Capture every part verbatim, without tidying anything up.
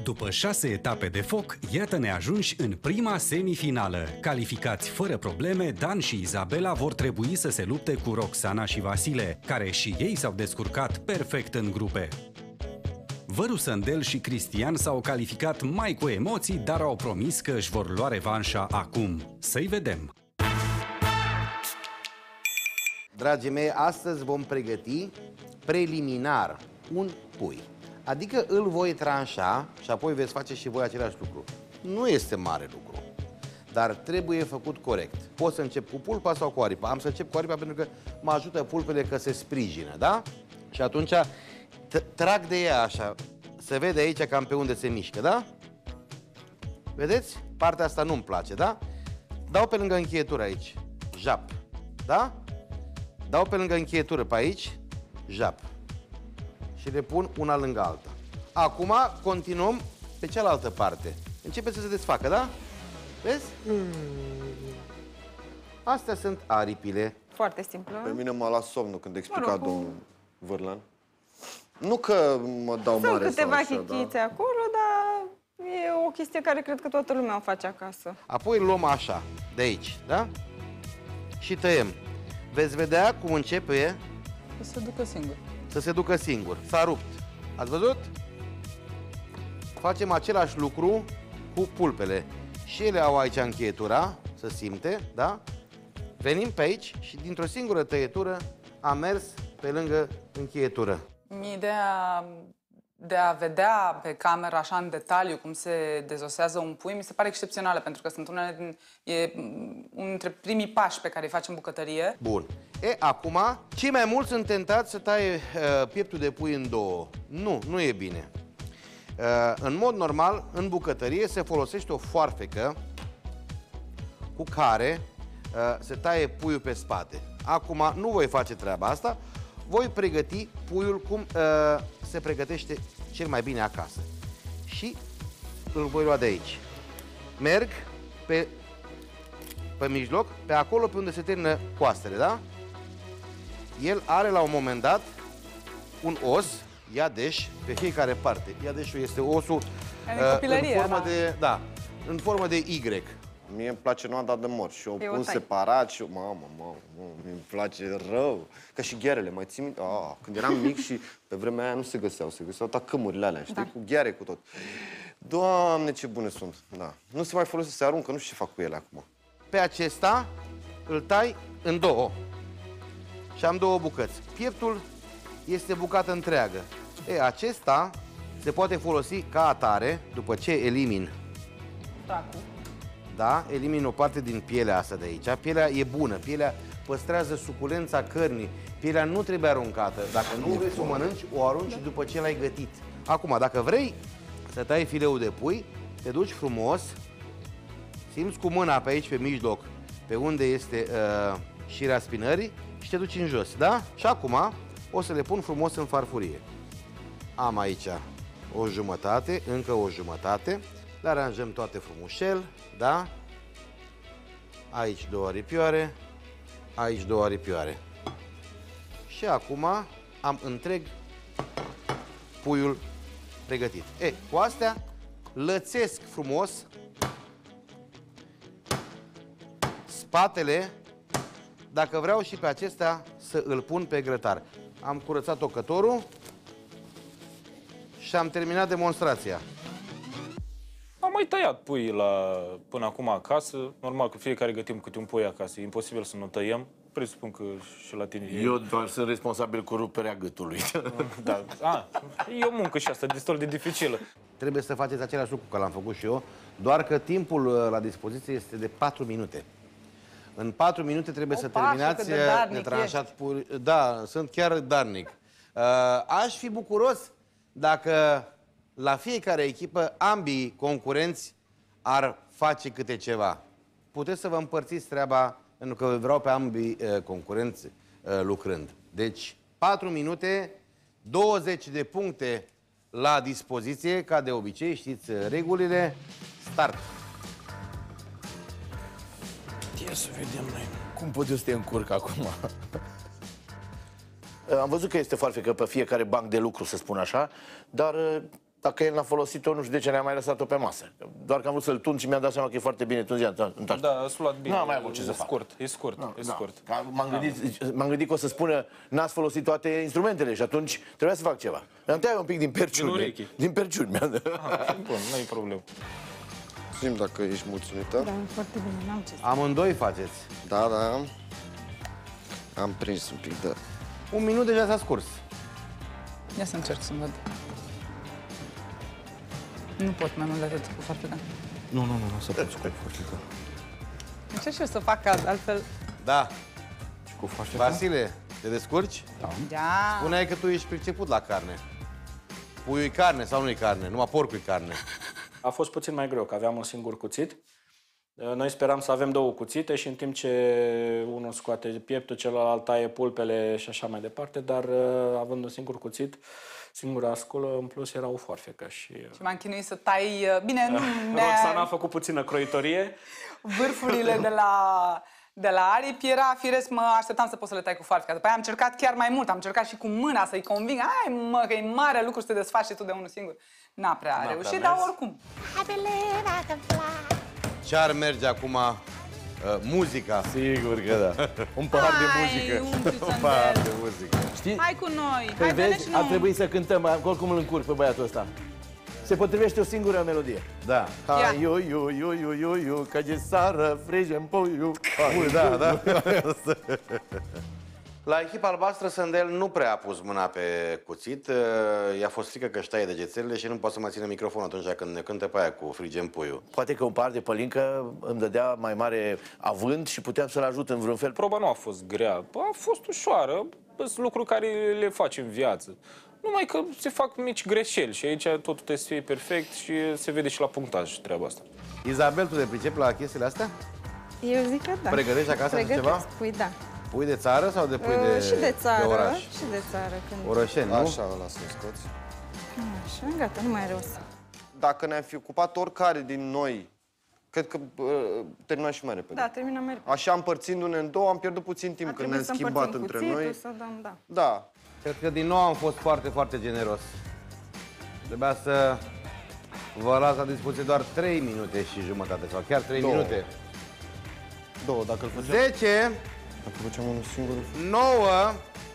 După șase etape de foc, iată-ne ajunși în prima semifinală. Calificați fără probleme, Dan și Izabela vor trebui să se lupte cu Roxana și Vasile, care și ei s-au descurcat perfect în grupe. Văru Sândel și Cristian s-au calificat mai cu emoții, dar au promis că își vor lua revanșa acum. Să-i vedem! Dragii mei, astăzi vom pregăti preliminar un pui. Adică îl voi tranșa și apoi veți face și voi același lucru. Nu este mare lucru, dar trebuie făcut corect. Pot să încep cu pulpa sau cu aripa. Am să încep cu aripa pentru că mă ajută pulpele că se sprijină, da? Și atunci trag de ea așa. Se vede aici cam pe unde se mișcă, da? Vedeți? Partea asta nu-mi place, da? Dau pe lângă încheietură aici. Jap. Da? Dau pe lângă încheietură pe aici. Jap. Și le pun una lângă alta. Acum continuăm pe cealaltă parte. Începe să se desfacă, da? Vezi? Mm. Astea sunt aripile. Foarte simplă. Pe mine m-a luat somnul când explica mă rog, domnul Vârlan. Nu că mă dau sunt mare câteva sau așa, chichițe da. acolo, dar e o chestie care cred că toată lumea o face acasă. Apoi îl luăm așa, de aici, da? Și tăiem. Veți vedea cum începe Să se ducă singur. să se ducă singur. S-a rupt. Ați văzut? Facem același lucru cu pulpele. Și ele au aici încheietura, să simte, da? Venim pe aici și dintr-o singură tăietură am mers pe lângă încheietură. Ideea de a vedea pe cameră așa în detaliu cum se dezosează un pui mi se pare excepțională, pentru că sunt unele din, e unul dintre primii pași pe care îi facem bucătărie. Bun. E, acum, cei mai mulți sunt tentați să taie uh, pieptul de pui în două. Nu, nu e bine. Uh, în mod normal, în bucătărie se folosește o foarfecă cu care uh, se taie puiul pe spate. Acum, nu voi face treaba asta, voi pregăti puiul cum uh, se pregătește cel mai bine acasă. Și îl voi lua de aici. Merg pe, pe mijloc, pe acolo pe unde se termină coastele, da? El are la un moment dat un os, iadeș, pe fiecare parte. Iadeșul este osul uh, în formă da. de, da, în formă de Y. Mie îmi place noada de mor și o Eu pun o tai. separat și... Mamă, mamă, mamă, mi-mi place rău. Ca și ghearele, mai țin minte? Ah, când eram mic și pe vremea aia nu se găseau, se găseau tacâmurile alea, știi? Da. Cu gheare, cu tot. Doamne, ce bune sunt, da. Nu se mai folosesc, se aruncă, nu știu ce fac cu ele acum. Pe acesta îl tai în două. Și am două bucăți. Pieptul este bucată întreagă. E, acesta se poate folosi ca atare, după ce elimin. Tracul. Da, elimin o parte din pielea asta de aici. Pielea e bună, pielea păstrează suculența cărnii. Pielea nu trebuie aruncată. Dacă nu vrei să o mănânci, o arunci după ce l-ai gătit. Acum, dacă vrei să tai fileul de pui, te duci frumos, simți cu mâna pe aici, pe mijloc, pe unde este uh, șirea spinării și te duci în jos, da? Și acum o să le pun frumos în farfurie. Am aici o jumătate, încă o jumătate. Le aranjăm toate frumușel, da? Aici două aripioare, aici două aripioare. Și acum am întreg puiul pregătit. E, cu astea lățesc frumos spatele, dacă vreau și pe acesta să îl pun pe grătar. Am curățat tocătorul și am terminat demonstrația. Am mai tăiat pui la, până acum acasă. Normal că fiecare gătim câte un pui acasă. E imposibil să nu tăiem. Presupun că și la tine... Eu doar sunt responsabil cu ruperea gâtului. Da. A, e o muncă și asta destul de dificilă. Trebuie să faceți același lucru, că l-am făcut și eu, doar că timpul la dispoziție este de patru minute. În patru minute trebuie O, să Pașă, terminați cât de darnic netranșat pui. Da, sunt chiar darnic. Uh, aș fi bucuros dacă la fiecare echipă ambii concurenți ar face câte ceva. Puteți să vă împărțiți treaba, pentru că vreau pe ambii uh, concurenți uh, lucrând. Deci, patru minute, douăzeci de puncte la dispoziție, ca de obicei, știți regulile. Start! Ia să vedem noi. Cum pot eu să te încurc acum? Am văzut că este foarfecă pe fiecare banc de lucru, să spun așa, dar Dacă el n-a folosit-o, nu știu de ce ne-a mai lăsat-o pe masă. Doar că am vrut să-l tund și mi-am dat seama că e foarte bine tunzian. Da, ați luat bine. Nu am mai avut ce e să fac. scurt, e scurt, no, e da. scurt. M-am gândit, m-am gândit că o să spună n-ați folosit toate instrumentele și atunci trebuia să fac ceva. Mi-am tăiat un pic din perciuni. Din urechi. Din perciuni mi-am dat. Ah, bun, nu-i problemă. Zi-mi dacă ești mulțumită. Da, foarte bine, n-am ce să... Amândoi faceți. Da, da. Am prins un pic de... Un minut deja s-a scurs. Ia să încerc să văd. Nu pot mai mult de atât cu farfeca. Nu, nu, nu, nu să poți cu farfeca. Încerc și eu să fac alt, altfel. Da. Și cu farfeca? Vasile, te descurci? Da. Spuneai că tu ești priceput la carne. Puiul carne sau nu-i carne? Numai porcul carne. A fost puțin mai greu, că aveam un singur cuțit. Noi speram să avem două cuțite și în timp ce unul scoate pieptul, celălalt taie pulpele și așa mai departe, dar având un singur cuțit, singura sculă, în plus era o foarfecă. Și, Și m-am chinuit să tai... Bine, nu... Roxana a făcut puțină croitorie. Vârfurile de la, de la aripi era firesc, mă așteptam să pot să le tai cu foarfeca. După aia am încercat chiar mai mult, am încercat și cu mâna să-i conving. Hai mă, că e mare lucru să te desfaci și tu de unul singur. N-a prea reușit, prea dar mers. oricum. Ce-ar merge acum uh, muzica? Sigur că da. Un pahar de muzică. Un pahar de muzică. Știi? Hai cu noi, Păi hai vezi, vezi, ar nu. trebui să cântăm, oricum îl încurc pe băiatul ăsta. Se potrivește o singură melodie. Da. Ha, iu, iu, iu, iu, iu, iu, că de sară, frigem poiu. Ui, da, da. La echipa albastră, Sândel nu prea a pus mâna pe cuțit. I-a fost frică că își taie degețelele și nu poate să mai țină microfonul atunci când ne cântă pe aia cu frigem puiul. Poate că un par de pălincă îmi dădea mai mare avânt și puteam să-l ajut în vreun fel. Proba nu a fost grea, a fost ușoară. Sunt lucruri care le faci în viață. Numai că se fac mici greșeli și aici totul trebuie să fie perfect și se vede și la punctaj treaba asta. Izabel, tu te pricepi la chestiile astea? Eu zic că da. Pregătești acasă Pregătesc, ceva? pui, da. Pui de țară sau de pui de, Uh, și de țară, de oraș? și de țară. Când... Orășeni, nu? Așa, ăla să-l scoți. Așa, gata, nu mai are rost. Dacă ne-am fi ocupat oricare din noi, cred că uh, terminam și mai repede. Da, terminăm mai repede. Așa, împărțindu-ne în două, am pierdut puțin timp A când trebuit ne-am să schimbat împărțim între cuțitul, noi. Să dăm, da. Da. Cred că din nou am fost foarte, foarte generos. Trebuia să vă las la dispoziție doar trei minute și jumătate, sau chiar trei Două. minute. Două, dacă îl făceam, zece, dacă făceam unul singur. nouă,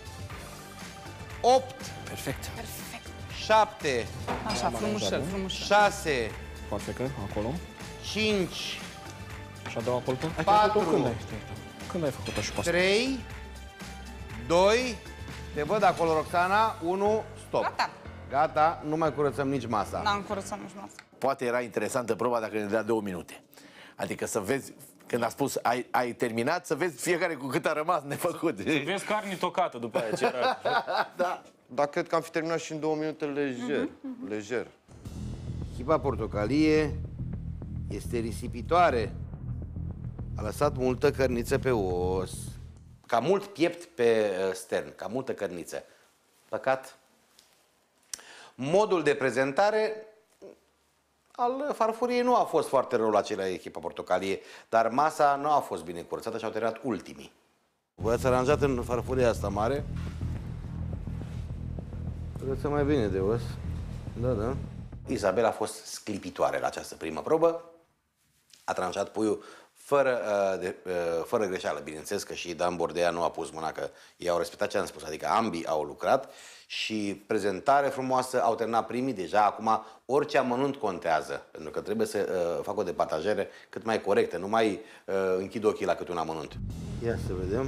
opt, Perfect. șapte, Așa, frumușel, frumușel. șase, Foarfecă, acolo. cinci, Și a doua pulpă. patru, Când ai, când ai făcut-o și pe asta? trei, doi, te văd acolo, Roxana, unu, stop. Gata. Gata, nu mai curățăm nici masa. N-am curățat nici masă. Poate era interesantă proba dacă ne dea două minute. Adică să vezi, când a spus ai, ai terminat, să vezi fiecare cu cât a rămas nefăcut. Vezi carne tocată după aia, ce era. Da. Dar cred că am fi terminat și în două minute lejer. Lejer. Echipa portocalie este risipitoare. A lăsat multă cărniță pe os. Ca mult piept pe uh, stern, ca multă cărniță. Păcat. Modul de prezentare al farfuriei nu a fost foarte rău la cele echipa portocalie, dar masa nu a fost bine curățată și au terminat ultimii. Voi ați aranjat în farfuria asta mare? Curăță mai bine de os. Da, da. Isabela a fost sclipitoare la această primă probă. A tranșat puiul fără, uh, de, uh, fără greșeală. Bineînțeles că și Dan Bordea nu a pus mâna, că ei au respectat ce am spus, adică ambii au lucrat și prezentare frumoasă, au terminat primii, deja acum orice amănunt contează, pentru că trebuie să uh, fac o departajare cât mai corectă, nu mai uh, închid ochii la câte un amănunt. Ia să vedem.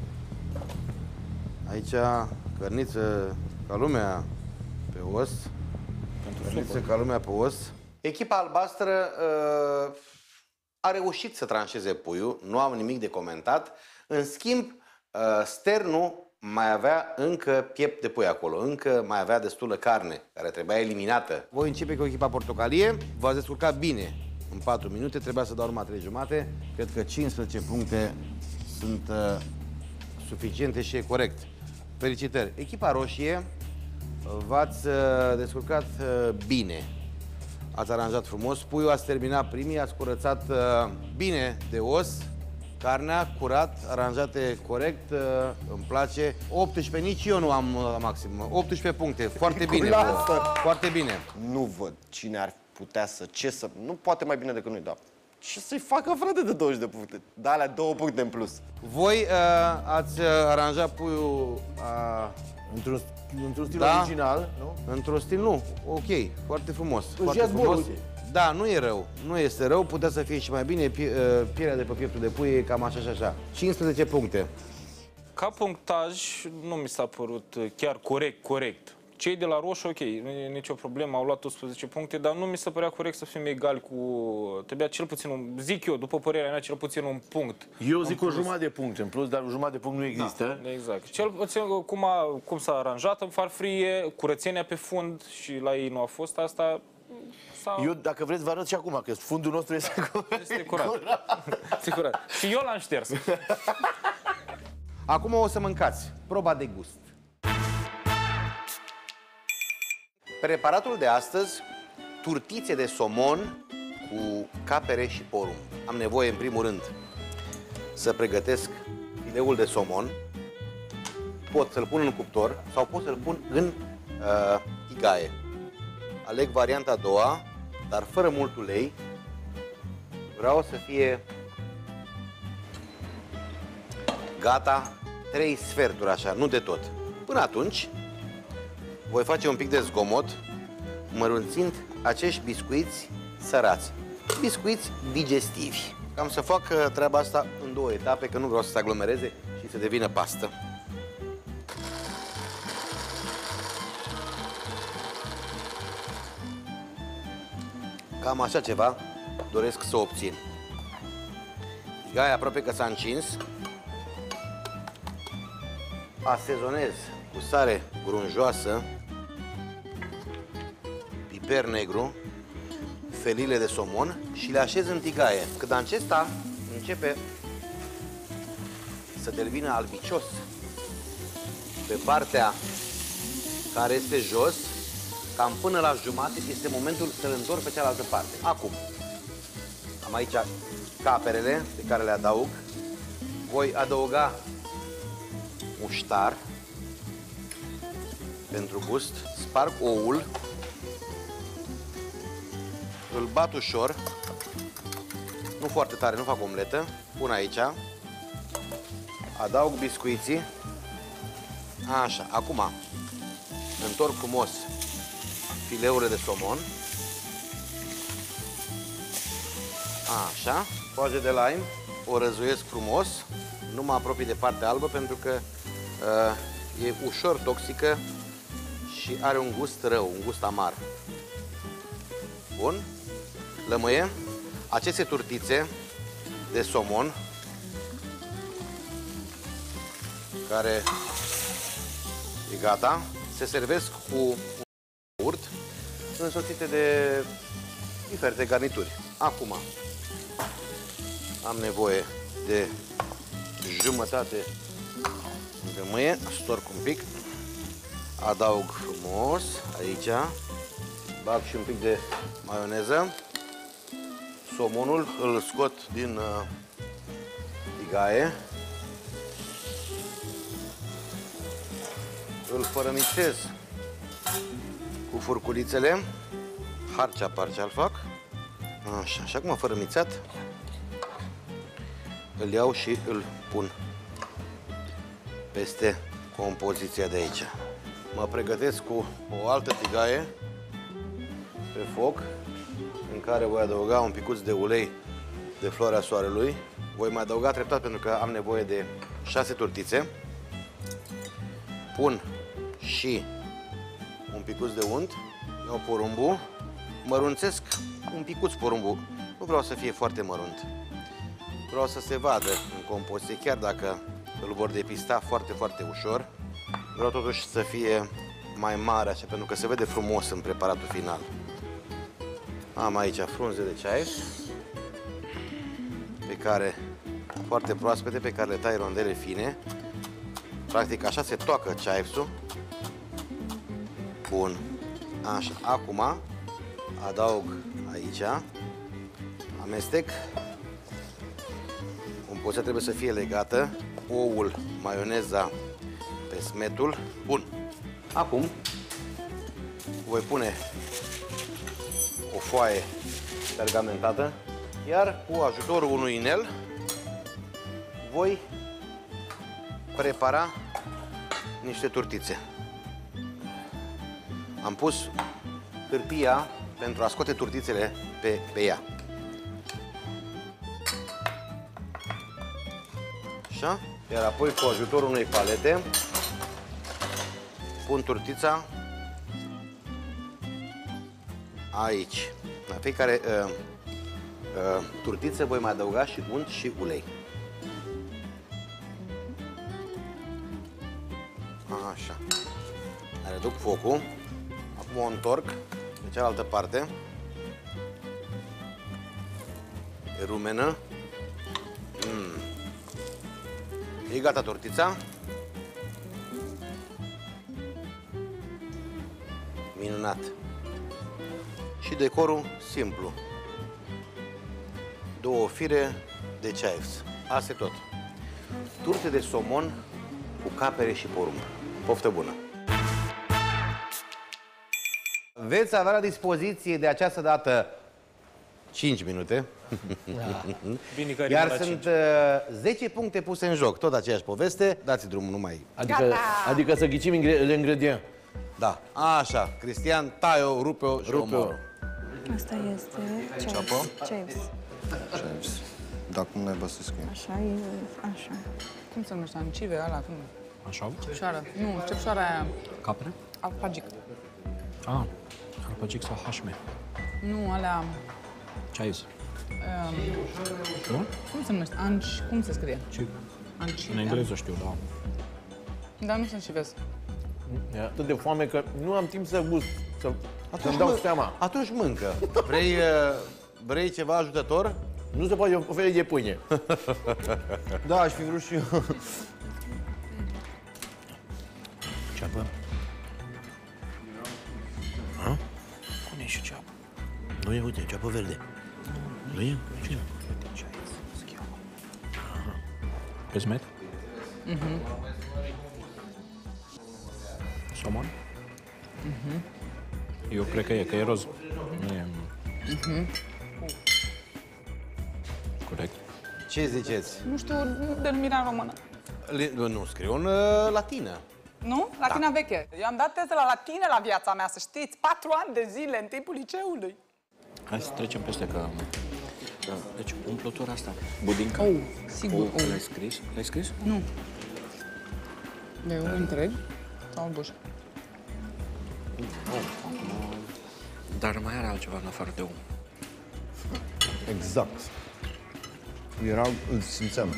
Aici cărniță ca lumea pe os. Cărniță ca lumea pe os. Echipa albastră uh, a reușit să tranșeze puiul, nu am nimic de comentat. În schimb, uh, sternul mai avea încă piept de pui acolo, încă mai avea destulă carne care trebuia eliminată. Voi începe cu echipa portocalie, v-ați descurcat bine. În patru minute trebuia să dau urma trei jumate. Cred că cincisprezece puncte sunt uh, suficiente și e corect. Felicitări! Echipa roșie, v-ați uh, descurcat uh, bine. Ați aranjat frumos puiul, ați terminat primii, ați curățat uh, bine de os. Carnea curat, aranjate corect, uh, îmi place. optsprezece, nici eu nu am uh, maxim. optsprezece puncte, foarte bine. Lasă! Foarte bine. Nu văd cine ar putea să... Ce să... Nu poate mai bine decât noi, dar... Ce să-i facă, frate, de douăzeci de puncte? Da, alea două puncte în plus. Voi uh, ați uh, aranjat puiul uh, Într-un într-un stil Da. original, nu? într-un stil, nu, ok, foarte frumos. Își Foarte ia zborul, frumos. uite. Da, nu e rău, nu este rău, putea să fie și mai bine. Pie, uh, pielea de pe pieptul de pui e cam așa și așa. cincisprezece puncte. Ca punctaj, nu mi s-a părut chiar corect, corect. Cei de la roșu, ok, nu e nicio problemă, au luat unsprezece puncte, dar nu mi se părea corect să fim egali cu... Trebuia cel puțin, un, zic eu, după părerea mea, cel puțin un punct. Eu zic o jumătate de punct în plus, dar o jumătate de punct nu există. Da, exact. Cel puțin cum, a, cum s-a aranjat în farfurie, curățenia pe fund și la ei nu a fost asta. Eu, dacă vreți, vă arăt și acum, că fundul nostru este curat. Este curat. Este curat. Și eu l-am șters. Acum o să mâncați. Proba de gust. Preparatul de astăzi, turtițe de somon cu capere și porumb. Am nevoie, în primul rând, să pregătesc fileul de somon. Pot să-l pun în cuptor sau pot să-l pun în uh, tigaie. Aleg varianta a doua, dar fără mult ulei. Vreau să fie gata, trei sferturi așa, nu de tot. Până atunci, voi face un pic de zgomot, mărunțind acești biscuiți sărați. Biscuiți digestivi. Am să fac treaba asta în două etape, că nu vreau să se aglomereze și să devină pastă. Cam așa ceva doresc să obțin. Tigaia aproape că s-a încins. Asezonez cu sare grunjoasă, piper negru, felile de somon și le așez în tigaie. Când acesta începe să devină albicios pe partea care este jos, cam până la jumate, este momentul să-l întorc pe cealaltă parte. Acum, am aici caperele pe care le adaug. Voi adăuga muștar pentru gust, sparg oul, îl bat ușor, nu foarte tare, nu fac omletă, pun aici, adaug biscuiții, așa, acum întorc frumos fileurile de somon, așa, foaje de lime, o răzuiesc frumos, nu mă apropii de partea albă pentru că uh, e ușor toxică și are un gust rău, un gust amar. Bun, lămâie, aceste turtițe de somon care e gata, se servesc cu un urt însoțite de diferite garnituri. Acum am nevoie de jumătate de lămâie, storc un pic, adaug frumos aici, bag și un pic de maioneză, somonul îl scot din uh, tigaie, îl fărămițez cu furculițele, harcea parcea îl fac, așa, așa cum am fărămițat, îl iau și îl pun peste compoziția de aici. Mă pregătesc cu o altă tigaie pe foc, în care voi adăuga un picuț de ulei de floarea soarelui. Voi mai adăuga treptat pentru că am nevoie de șase turtițe. Pun și un picuț de unt, iau porumbul, mărunțesc un picuț porumbul. Nu vreau să fie foarte mărunt. Vreau să se vadă în compoziție, chiar dacă îl vor depista foarte, foarte ușor. Vreau totuși să fie mai mare, așa, pentru că se vede frumos în preparatul final. Am aici frunze de ceai, pe care, foarte proaspete, pe care le tai rondele fine. Practic așa se toacă ceaisul. Bun. Așa, acum adaug aici, amestec un Costea trebuie să fie legată, oul, maioneza, pesmetul. Bun. Acum voi pune o foaie pergamentată, iar cu ajutorul unui inel voi prepara niște turtițe. Am pus hârtia pentru a scoate turtițele pe, pe ea. Așa? Iar apoi cu ajutorul unei palete pun turtița aici. La fiecare uh, uh, turtiță voi mai adăuga și unt și ulei. Așa. Reduc focul. Acum o întorc de cealaltă parte. E rumenă. Mm. E gata tortița. Minunat. Și decorul simplu. Două fire de chives. Asta e tot. Turte de somon cu capere și porumb. Poftă bună! Veți avea la dispoziție de această dată cinci minute. Da. Bine că Iar la sunt cinci. uh, zece puncte puse în joc. Tot aceeași poveste. Dați drumul numai. Adică, adică să ghicim ingredient. Da. Așa. Cristian, tai-o, rupe-o și Rupe-o. omoră. Asta este Ceapă? chives. Chives. Dar cum n-ai să scrie? Așa e, așa. Cum se numește? Ancive, ăla, cum? Așa? Cepșoară. Nu, cepșoara aia. Capre? Alpagic. Ah, arpagic sau hașme. Nu, alea... Ce ai zis? Um, Nu? cum se numește? Anci... Cum se scrie? Ce? Anci... În engleză știu, da. Dar nu sunt și vezi. E atât de foame că nu am timp să gust, să, să-mi mă- dau seama. Atunci mâncă. Vrei, uh, vrei ceva ajutător? Nu se poate o felie de pâine. Da, aș fi vrut și eu. Ceapă? Cum e și ceapă? Nu e, uite, ceapă verde. Nu e? Ce? Pesmet? Mhm. Somon? Mhm. Eu cred că e, că e roz. Nu e... Mhm. Corect. Ce ziceți? Nu știu denumirea în română. Li- Nu, scriu în uh, latină. Nu? Latina veche. Eu am dat teste la latină la viața mea, să știți. Patru ani de zile în timpul liceului. Hai să trecem peste că... Da. Deci, umplutura asta, budinca. Oh, sigur, Oh, oh. L-ai scris? L-ai scris? Nu. De un întreg sau buș? Dar mai are altceva în afară de om. Exact. Era, îl simțeam.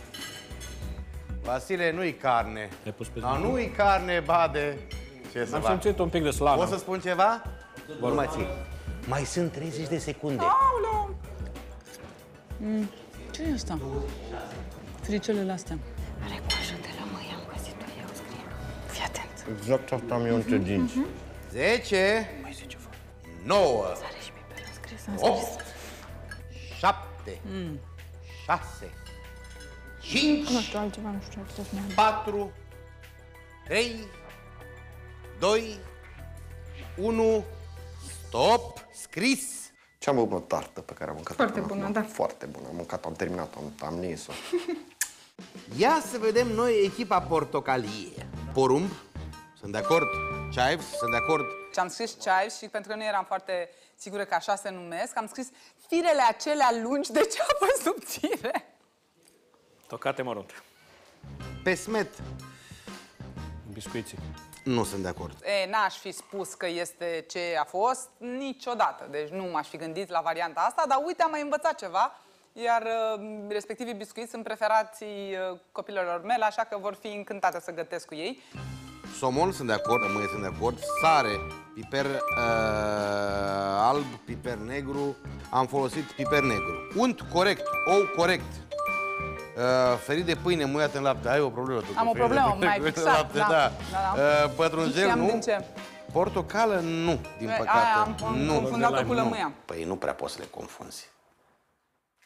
Vasile, nu-i carne. L-ai pus pe A, nu-i carne, bade. Ce să Am fac? simțit un pic de slană. Poți să spun ceva? Nu mai ții. Mai sunt treizeci de secunde. Aoleu! Mm. Ce e asta? Fricelele astea. Recoajă de la măi, am găsit-o eu, scrie. Fii atent. Exact asta am eu între dinți. zece, nouă, Sare și piper, am scris, am opt, scris. șapte, șase, cinci, Nu știu altceva, nu știu ce să mai am. patru, trei, doi, unu, stop, scris. Cea mai bună tartă pe care am mâncat-o Foarte până bună, acum. da. Foarte bună. Am mâncat-o, am terminat-o, am, am nins-o. Ia să vedem noi echipa portocalie. Porumb, sunt de acord. Chives, sunt de acord. Și am scris chives și pentru că nu eram foarte sigură că așa se numesc, am scris firele acelea lungi de ceapă subțire. Tocate mărunt. Pesmet, Biscuiții. nu sunt de acord. E, n-aș fi spus că este ce a fost niciodată, deci nu m-aș fi gândit la varianta asta, dar uite, am mai învățat ceva, iar uh, respectivii biscuiți sunt preferații uh, copilelor mele, așa că vor fi încântate să gătesc cu ei. Somon, sunt de acord, rămâne, sunt de acord. Sare, piper uh, alb, piper negru. Am folosit piper negru. Unt, corect. Ou, corect. Uh, ferit de pâine muiat în lapte. Ai o problemă tu cu Am o ferit de problemă, pâine mai muiat în fixat, lapte, da. da. Da, da. Uh, pătrunjel, Nu știam nu. din ce. Portocală, nu, din E, păcate. aia am nu. confundat-o cu Nu. lămâia. Păi nu prea poți să le confunzi.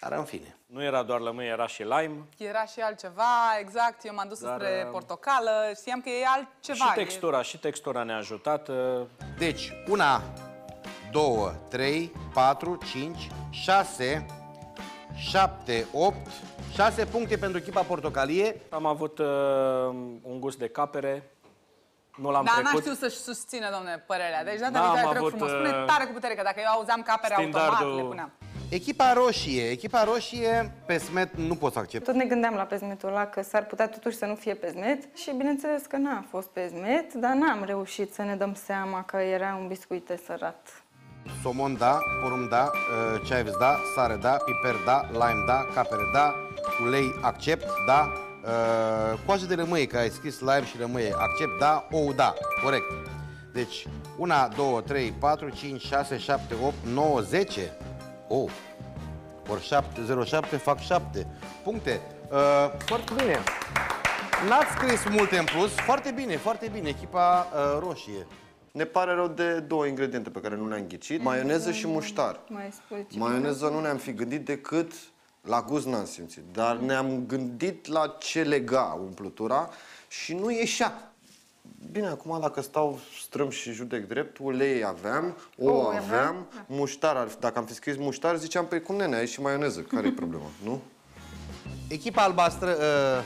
Dar în fine. Nu era doar lămâie, era și lime. Era și altceva, exact. Eu m-am dus Dar, spre portocală, știam că e altceva. Și textura, e... și textura ne-a ajutat. Deci, una, două, trei, patru, cinci, șase, șapte, opt, șase puncte pentru echipa portocalie. Am avut uh, un gust de capere. Nu l-am Dar trecut. n-a știut să-și susțină, domne, părerea. Deci data N-am viitoare te rog avut, frumos, spune uh, tare cu putere, că dacă eu auzeam capere automat, standardul- le puneam. Echipa roșie, echipa roșie, pe smet nu pot să accept. Tot ne gândeam la pesmetul ăla că s-ar putea totuși să nu fie pesmet și bineînțeles că n-a fost pesmet, dar n-am reușit să ne dăm seama că era un biscuit tesărat. Somon da, porumb da, uh, ceaives da, sare da, piper da, lime da, capere da, ulei accept da, uh, coajă de lămâie, că ai scris lime și lămâie, accept da, ou da, corect. Deci, una, două, trei, patru, cinci, șase, șapte, opt, nouă, zece. Oh, ori șapte, zero, șapte, fac șapte puncte. Uh, foarte bine. N-ați scris multe în plus, foarte bine, foarte bine, echipa uh, roșie. Ne pare rău de două ingrediente pe care nu le-am ghicit, maioneză și muștar. Mai spui ce Maioneză nu ne-am fi gândit decât la gust n-am simțit, dar ne-am gândit la ce lega umplutura și nu ieșea. Bine, acum dacă stau strâm și judec drept, ulei aveam, ou Ou aveam, aveam, muștar, ar fi- dacă am fi scris muștar, ziceam, păi cum nene, ai și maioneză, care e problema, nu? Echipa albastră, uh,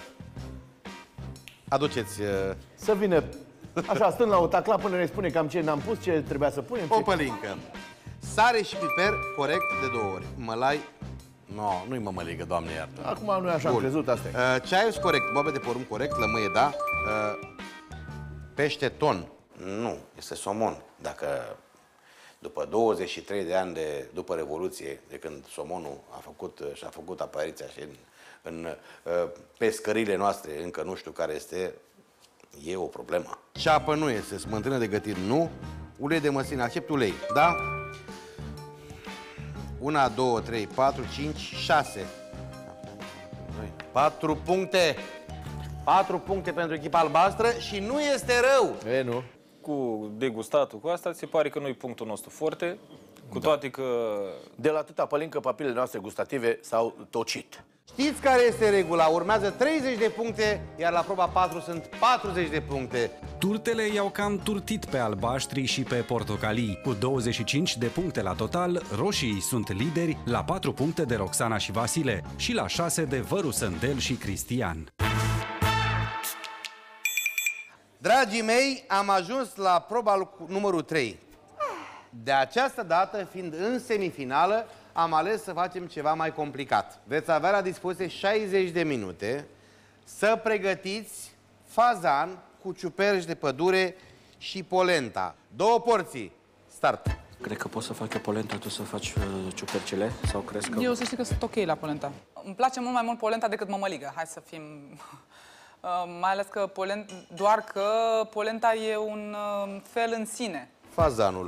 aduceți uh, Să vină, așa, stând la o tacla până ne spune cam ce n-am pus, ce trebuia să punem. o Ce... pălincă. Sare și piper, corect, de două ori. Mălai, no, nu-i mămăligă, Doamne iartă. Acum nu e așa, am Bun. crezut, asta e. Uh, ceaius, corect, boabe de porumb, corect, lămâie, da. Uh, pește ton, nu, este somon. Dacă după douăzeci și trei de ani de, după Revoluție, de când somonul a făcut, și-a făcut apariția și în, în uh, pescările noastre, încă nu știu care este, e o problemă. Ceapă nu este, smântână de gătit nu, ulei de măsline, accept ulei, da? Una, două, trei, patru, cinci, șase. Patru puncte. Patru puncte pentru echipa albastră și nu este rău. E, nu? Cu degustatul, cu asta, ți se pare că nu e punctul nostru forte, cu toate că De la atâta pălincă, papilele noastre gustative s-au tocit. Știți care este regula? Urmează treizeci de puncte, iar la proba patru sunt patruzeci de puncte. Turtele i-au cam turtit pe albaștri și pe portocalii. Cu douăzeci și cinci de puncte la total, roșii sunt lideri la patru puncte de Roxana și Vasile și la șase de Văru Sândel și Cristian. Dragii mei, am ajuns la proba numărul trei. De această dată, fiind în semifinală, am ales să facem ceva mai complicat. Veți avea la dispoziție șaizeci de minute să pregătiți fazan cu ciuperci de pădure și polenta. Două porții. Start! Cred că pot să fac eu polenta, tu să faci uh, ciupercile? Sau crezi că... Eu să știi că sunt ok la polenta. Îmi place mult mai mult polenta decât mămăligă, hai să fim... Uh, mai ales că polenta, doar că polenta e un uh, fel în sine. Fazanul.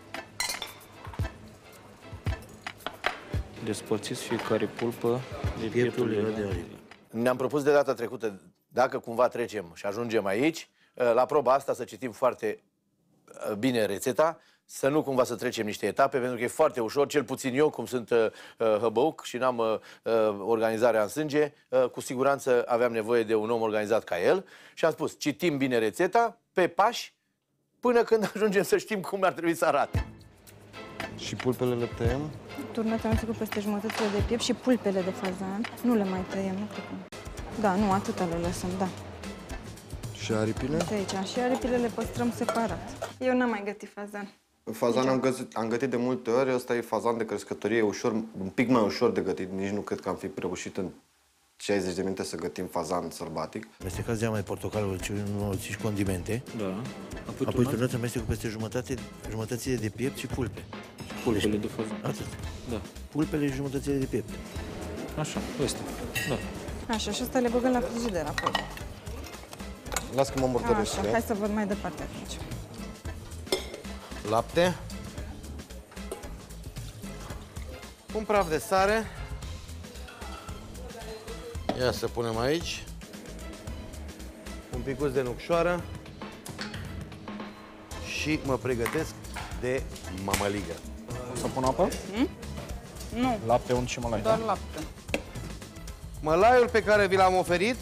Despărțiți fiecare pulpă de pieptul de... Ne-am propus de data trecută, dacă cumva trecem și ajungem aici, la proba asta să citim foarte bine rețeta, să nu cumva să trecem niște etape, pentru că e foarte ușor, cel puțin eu, cum sunt uh, hăbăuc și n-am uh, organizarea în sânge, uh, cu siguranță aveam nevoie de un om organizat ca el și am spus, citim bine rețeta, pe pași, până când ajungem să știm cum ar trebui să arate. Și pulpele le tăiem? Turnate am făcut peste jumătățile de piept și pulpele de fazan. Nu le mai tăiem, nu cred că... Da, nu, atâta le lăsăm, da. Și aripile? De aici. Și aripile le păstrăm separat. Eu n-am mai gătit fazan. Fazan am găsit, am gătit de multe ori, ăsta e fazan de crescătorie, ușor, un pic mai ușor de gătit, nici nu cred că am fi reușit în șaizeci de minute să gătim fazan sălbatic. Amestecați geama de portocalul și condimente. Da. Apoi, Apoi turnați amestecul peste jumătate, jumătățile de piept și pulpe. Pulpele de fazan. Atât. Da. Pulpele și jumătățile de piept. Așa, ăsta. Da. Așa, și asta le băgăm la frigider apoi. Las că mă murdăresc. Așa, hai să văd mai departe atunci. Lapte. Un praf de sare. Ia să punem aici. Un picuț de nucșoară. Și mă pregătesc de mămăligă. O să pun apă? Hmm? Nu. Lapte, unt și mălai, Doar da? lapte. Mălaiul pe care vi l-am oferit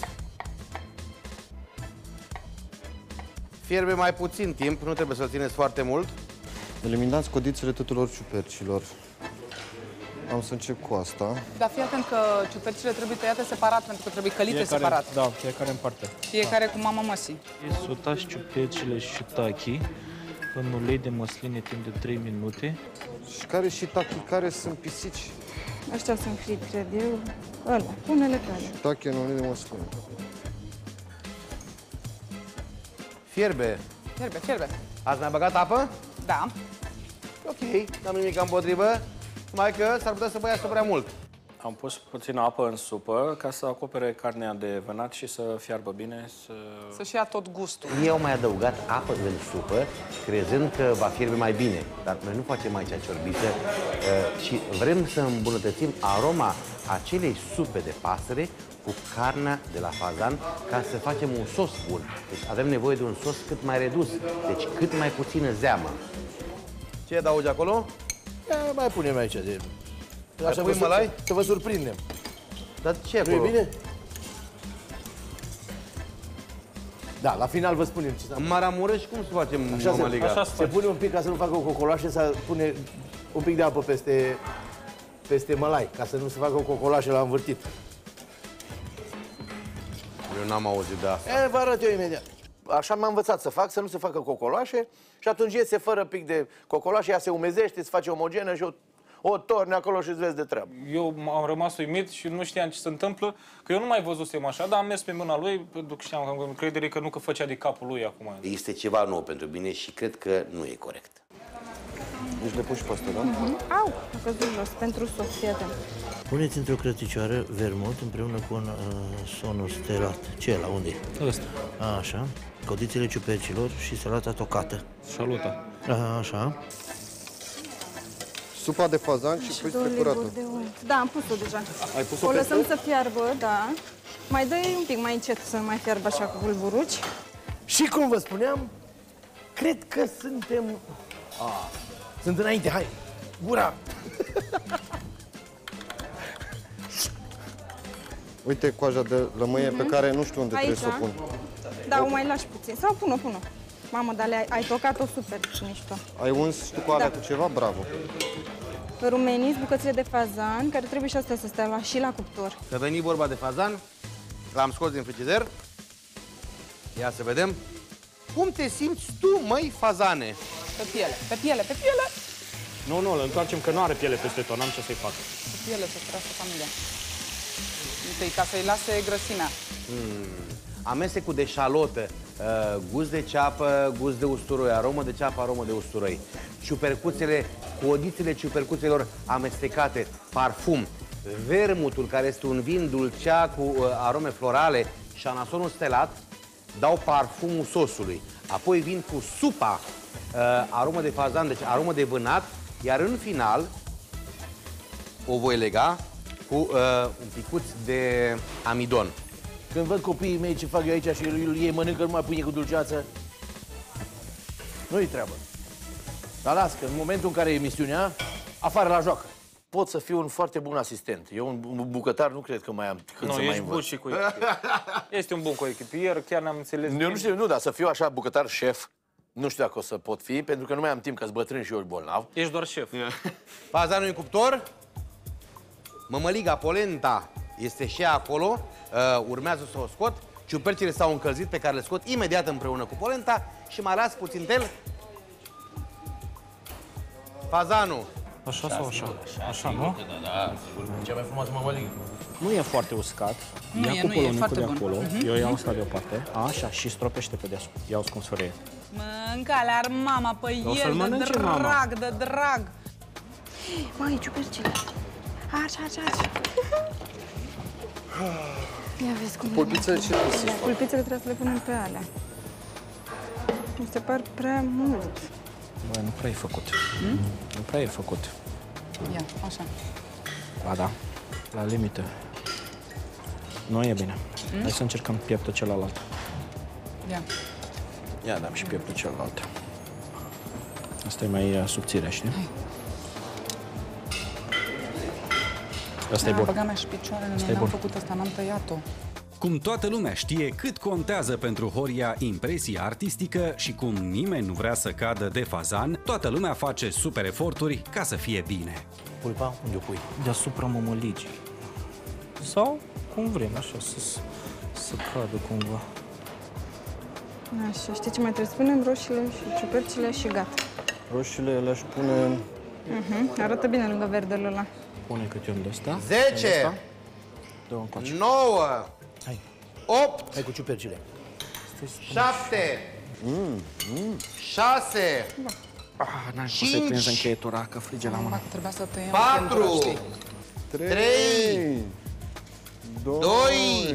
fierbe mai puțin timp, nu trebuie să-l țineți foarte mult. Eliminați codițele tuturor ciupercilor. Am să încep cu asta. Dar fii atent că ciupercile trebuie tăiate separat, pentru că trebuie călite Fiecare, separat. da, fiecare în parte. Fiecare cu mama măsii. Sutați ciupercile shiitake în ulei de măsline timp de trei minute. Și care shiitake, care sunt pisici? Ăștia sunt fript, cred eu. Ăla, pune-le pe alea. Shiitake în ulei de măsline. Fierbe. Fierbe, fierbe. Ați mai băgat apă? Da. Ok, n-am nimic împotrivă. Numai că s-ar putea să băiască prea mult. Am pus puțină apă în supă ca să acopere carnea de vânat și să fiarbă bine, să... Să-și ia tot gustul. Ei au mai adăugat apă în supă, crezând că va fierbe mai bine. Dar noi nu facem aici ciorbiță uh, și vrem să îmbunătățim aroma acelei supe de pasăre cu carnea de la fazan ca să facem un sos bun. Deci avem nevoie de un sos cât mai redus, deci cât mai puțină zeamă. Ce adaugi acolo? Ia, mai punem aici de... Așa pui mălai? Să vă surprindem. Dar ce Nu acolo? e bine? Da, la final vă spunem ce s-a... În Maramureș cum să facem Așa se, mămăliga? așa se pune un pic ca să nu facă o cocoloașă, să pune un pic de apă peste, peste mălai, ca să nu se facă o cocoloașă la învârtit. Eu n-am auzit de asta. E, vă arăt eu imediat. Așa m-am învățat să fac, să nu se facă cocoloașe și atunci iese fără pic de cocoloașe, ea se umezește, se face omogenă și o, o torni acolo și îți vezi de treabă. Eu am rămas uimit și nu știam ce se întâmplă, că eu nu mai văzusem așa, dar am mers pe mâna lui, pentru că știam că am încredere că nu că făcea de capul lui acum. Este ceva nou pentru mine și cred că nu e corect. Deci le pun și pe astea, da? Mm-hmm. Au, a căzut jos pentru sos, fii atent. Puneți într-o crăticioară vermut împreună cu un uh, sonul stelat. Ce e la unde e? Ăsta. A, așa. Codițele ciupercilor și salata tocată. Șaluta. A, așa. Supa de fazan și Și pui două strecurată. liburi de unt. Da, am pus-o deja. Ai pus-o O pe lăsăm foc? să fiarbă, da. Mai dă-i un pic mai încet să mai fiarbă așa cu bulburuci. Și cum vă spuneam, cred că suntem... A, sunt înainte, hai! Gura! Uite coaja de lămâie pe care nu știu unde Aici, trebuie să o pun. Da, o mai lași puțin. Sau pun-o, pun-o. Mamă, dar le-ai ai tocat-o super mișto. Ai uns și tu cu alea Da. cu ceva? Bravo! Rumeniți bucățile de fazan, care trebuie și astea să stea la, și la cuptor. Că veni vorba de fazan, l-am scos din frigider. Ia să vedem. Cum te simți tu, măi, fazane? Pe piele, pe piele, pe piele! Nu, nu, îl întoarcem că nu are piele peste tot, n-am ce să-i fac. Pe piele să trăiască familia. Întâi, ca să-i lase grăsimea. Amestecul de șalotă, uh, gust de ceapă, gust de usturoi, aromă de ceapă, aromă de usturoi. Ciupercuțele, codițele ciupercuțelor amestecate, parfum, vermutul, care este un vin dulcea cu uh, arome florale și anasonul stelat, dau parfumul sosului. Apoi vin cu supa, uh, aromă de fazan, deci aromă de vânat, iar în final o voi lega cu uh, un picuț de amidon. Când văd copiii mei ce fac eu aici și ei mănâncă numai pâine cu dulceață, nu-i treabă. Dar las că în momentul în care e emisiunea, afară la joacă. Pot să fiu un foarte bun asistent. Eu un bucătar nu cred că mai am când Nu, să mai ești bun învăț. și cu echipier. Este un bun coechipier, chiar ne-am înțeles. Eu nu știu, nu, dar să fiu așa bucătar șef, nu știu dacă o să pot fi, pentru că nu mai am timp, că-s bătrân și eu bolnav. Ești doar șef. Fazanul în cuptor, mămăliga, polenta este și ea acolo, uh, urmează să o scot, ciupercile s-au încălzit pe care le scot imediat împreună cu polenta și mai las puțin tel. Fazanul. Așa sau așa? Așa, nu? Cea mai frumoasă mămăligă. Nu e foarte uscat. Nu Ia e, cu nu e, polonicul foarte de bun. acolo. Mhm, Eu iau mhm. asta deoparte. Așa, și stropește pe deasupra. Iau cum sfărăie. Mâncale ar mama pe O să-l el, de mănânce drag, mama. de drag. Mai, ciupercile. Așa, așa, așa. Ia vezi cum Pulpițele ce trebuie să e. Pulpițele trebuie să le punem pe alea. Mi se par prea mult. Băi, nu prea e făcut. Hmm? Nu prea e făcut. Ia, așa. Ba da, la limită. Nu e bine. Hmm? Hai să încercăm pieptul celălalt. Ia. Ia dăm și pieptul celălalt. Asta e mai uh, subțire, știi? Hai. Asta e bun. Băga mea și picioarele, Asta noi e n-am bun. făcut asta, n-am tăiat-o. Cum toată lumea știe cât contează pentru Horia impresia artistică și cum nimeni nu vrea să cadă de fazan, toată lumea face super eforturi ca să fie bine. Pulpa, unde o pui? Deasupra mămăligii. Sau cum vrem, așa, să, să cadă cumva. Așa, știi ce mai trebuie să punem? Roșiile și ciupercile și gata. Roșiile le-aș pune... Uh-huh. Arată bine lângă verdele ăla. Pune câte un de ăsta. zece, Dă-o încoace. nouă, Hai. opt, Hai cu ciupercile. șapte, șase, Ah, n-aș să-i Cinci. prins încheietura, că frige la mână. Trebuia să tăiem patru, centura, știi? trei, doi,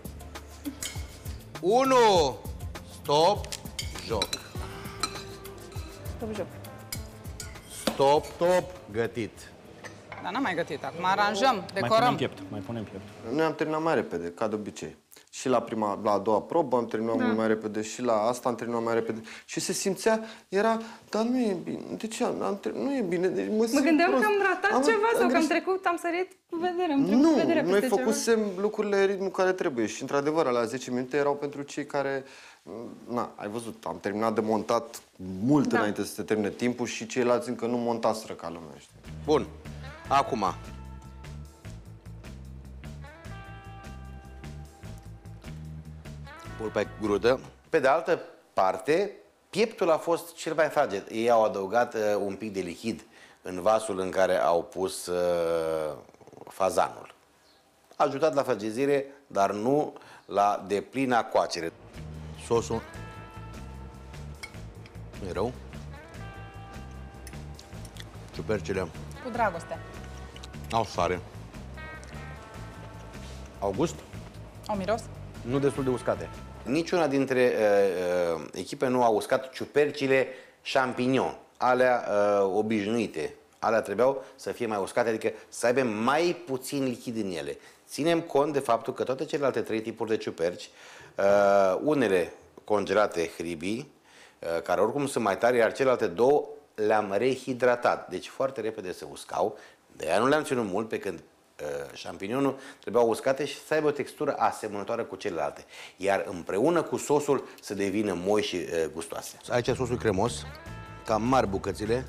unu, stop, joc. Stop joc. Stop, stop, gătit. Dar n-am mai gătit. Acum aranjăm, Mai punem decorăm. piept, mai punem piept. Noi am terminat mai repede, ca de obicei. Și la prima, la a doua probă am terminat da. mult mai repede și la asta am terminat mai repede. Și se simțea, era, dar nu e bine. De ce am, am ter- nu e bine, deci mă, Mă gândeam prost. că am ratat am, ceva sau că am greșit. trecut, am sărit cu vedere, am trecut Nu, cu vedere noi peste făcusem lucrurile ritmul care trebuie și într-adevăr alea zece minute erau pentru cei care, na, ai văzut, am terminat de montat mult Da. înainte să se termine timpul și ceilalți încă nu montaseră ca lumea, știi? Bun. Acum. Pulpa e grudă. Pe de altă parte, pieptul a fost cel mai fragil. Ei au adăugat uh, un pic de lichid în vasul în care au pus uh, fazanul. A ajutat la fragilizire, dar nu la deplina coacere. Sosul nu e rău. Ciupercile Cu dragoste. au sare. Au gust? Au miros? Nu destul de uscate. Niciuna dintre uh, uh, echipe nu a uscat ciupercile champignon, alea uh, obișnuite. Alea trebuiau să fie mai uscate, adică să aibă mai puțin lichid în ele. Ținem cont de faptul că toate celelalte trei tipuri de ciuperci, uh, unele congelate hribii, uh, care oricum sunt mai tari, iar celelalte două le-am rehidratat. Deci foarte repede se uscau. De aia nu le-am ținut mult, pe când șampinionul trebuiau uscate și să aibă o textură asemănătoare cu celelalte. Iar împreună cu sosul să devină moi și uh, gustoase. Aici sosul cremos, cam mari bucățile.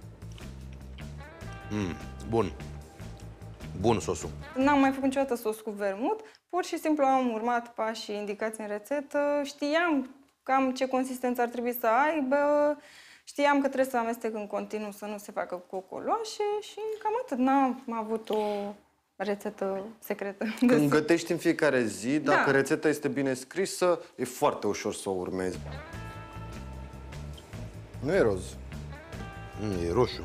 Mm, bun. Bun sosul. N-am mai făcut niciodată sos cu vermut, pur și simplu am urmat pașii indicați în rețetă, știam cam ce consistență ar trebui să aibă, știam că trebuie să amestec în continuu să nu se facă cocoloase și cam atât. N-am avut o rețetă secretă. Când gătești în fiecare zi, dacă Da. rețeta este bine scrisă, e foarte ușor să o urmezi. Nu e roz. Mm, e roșu.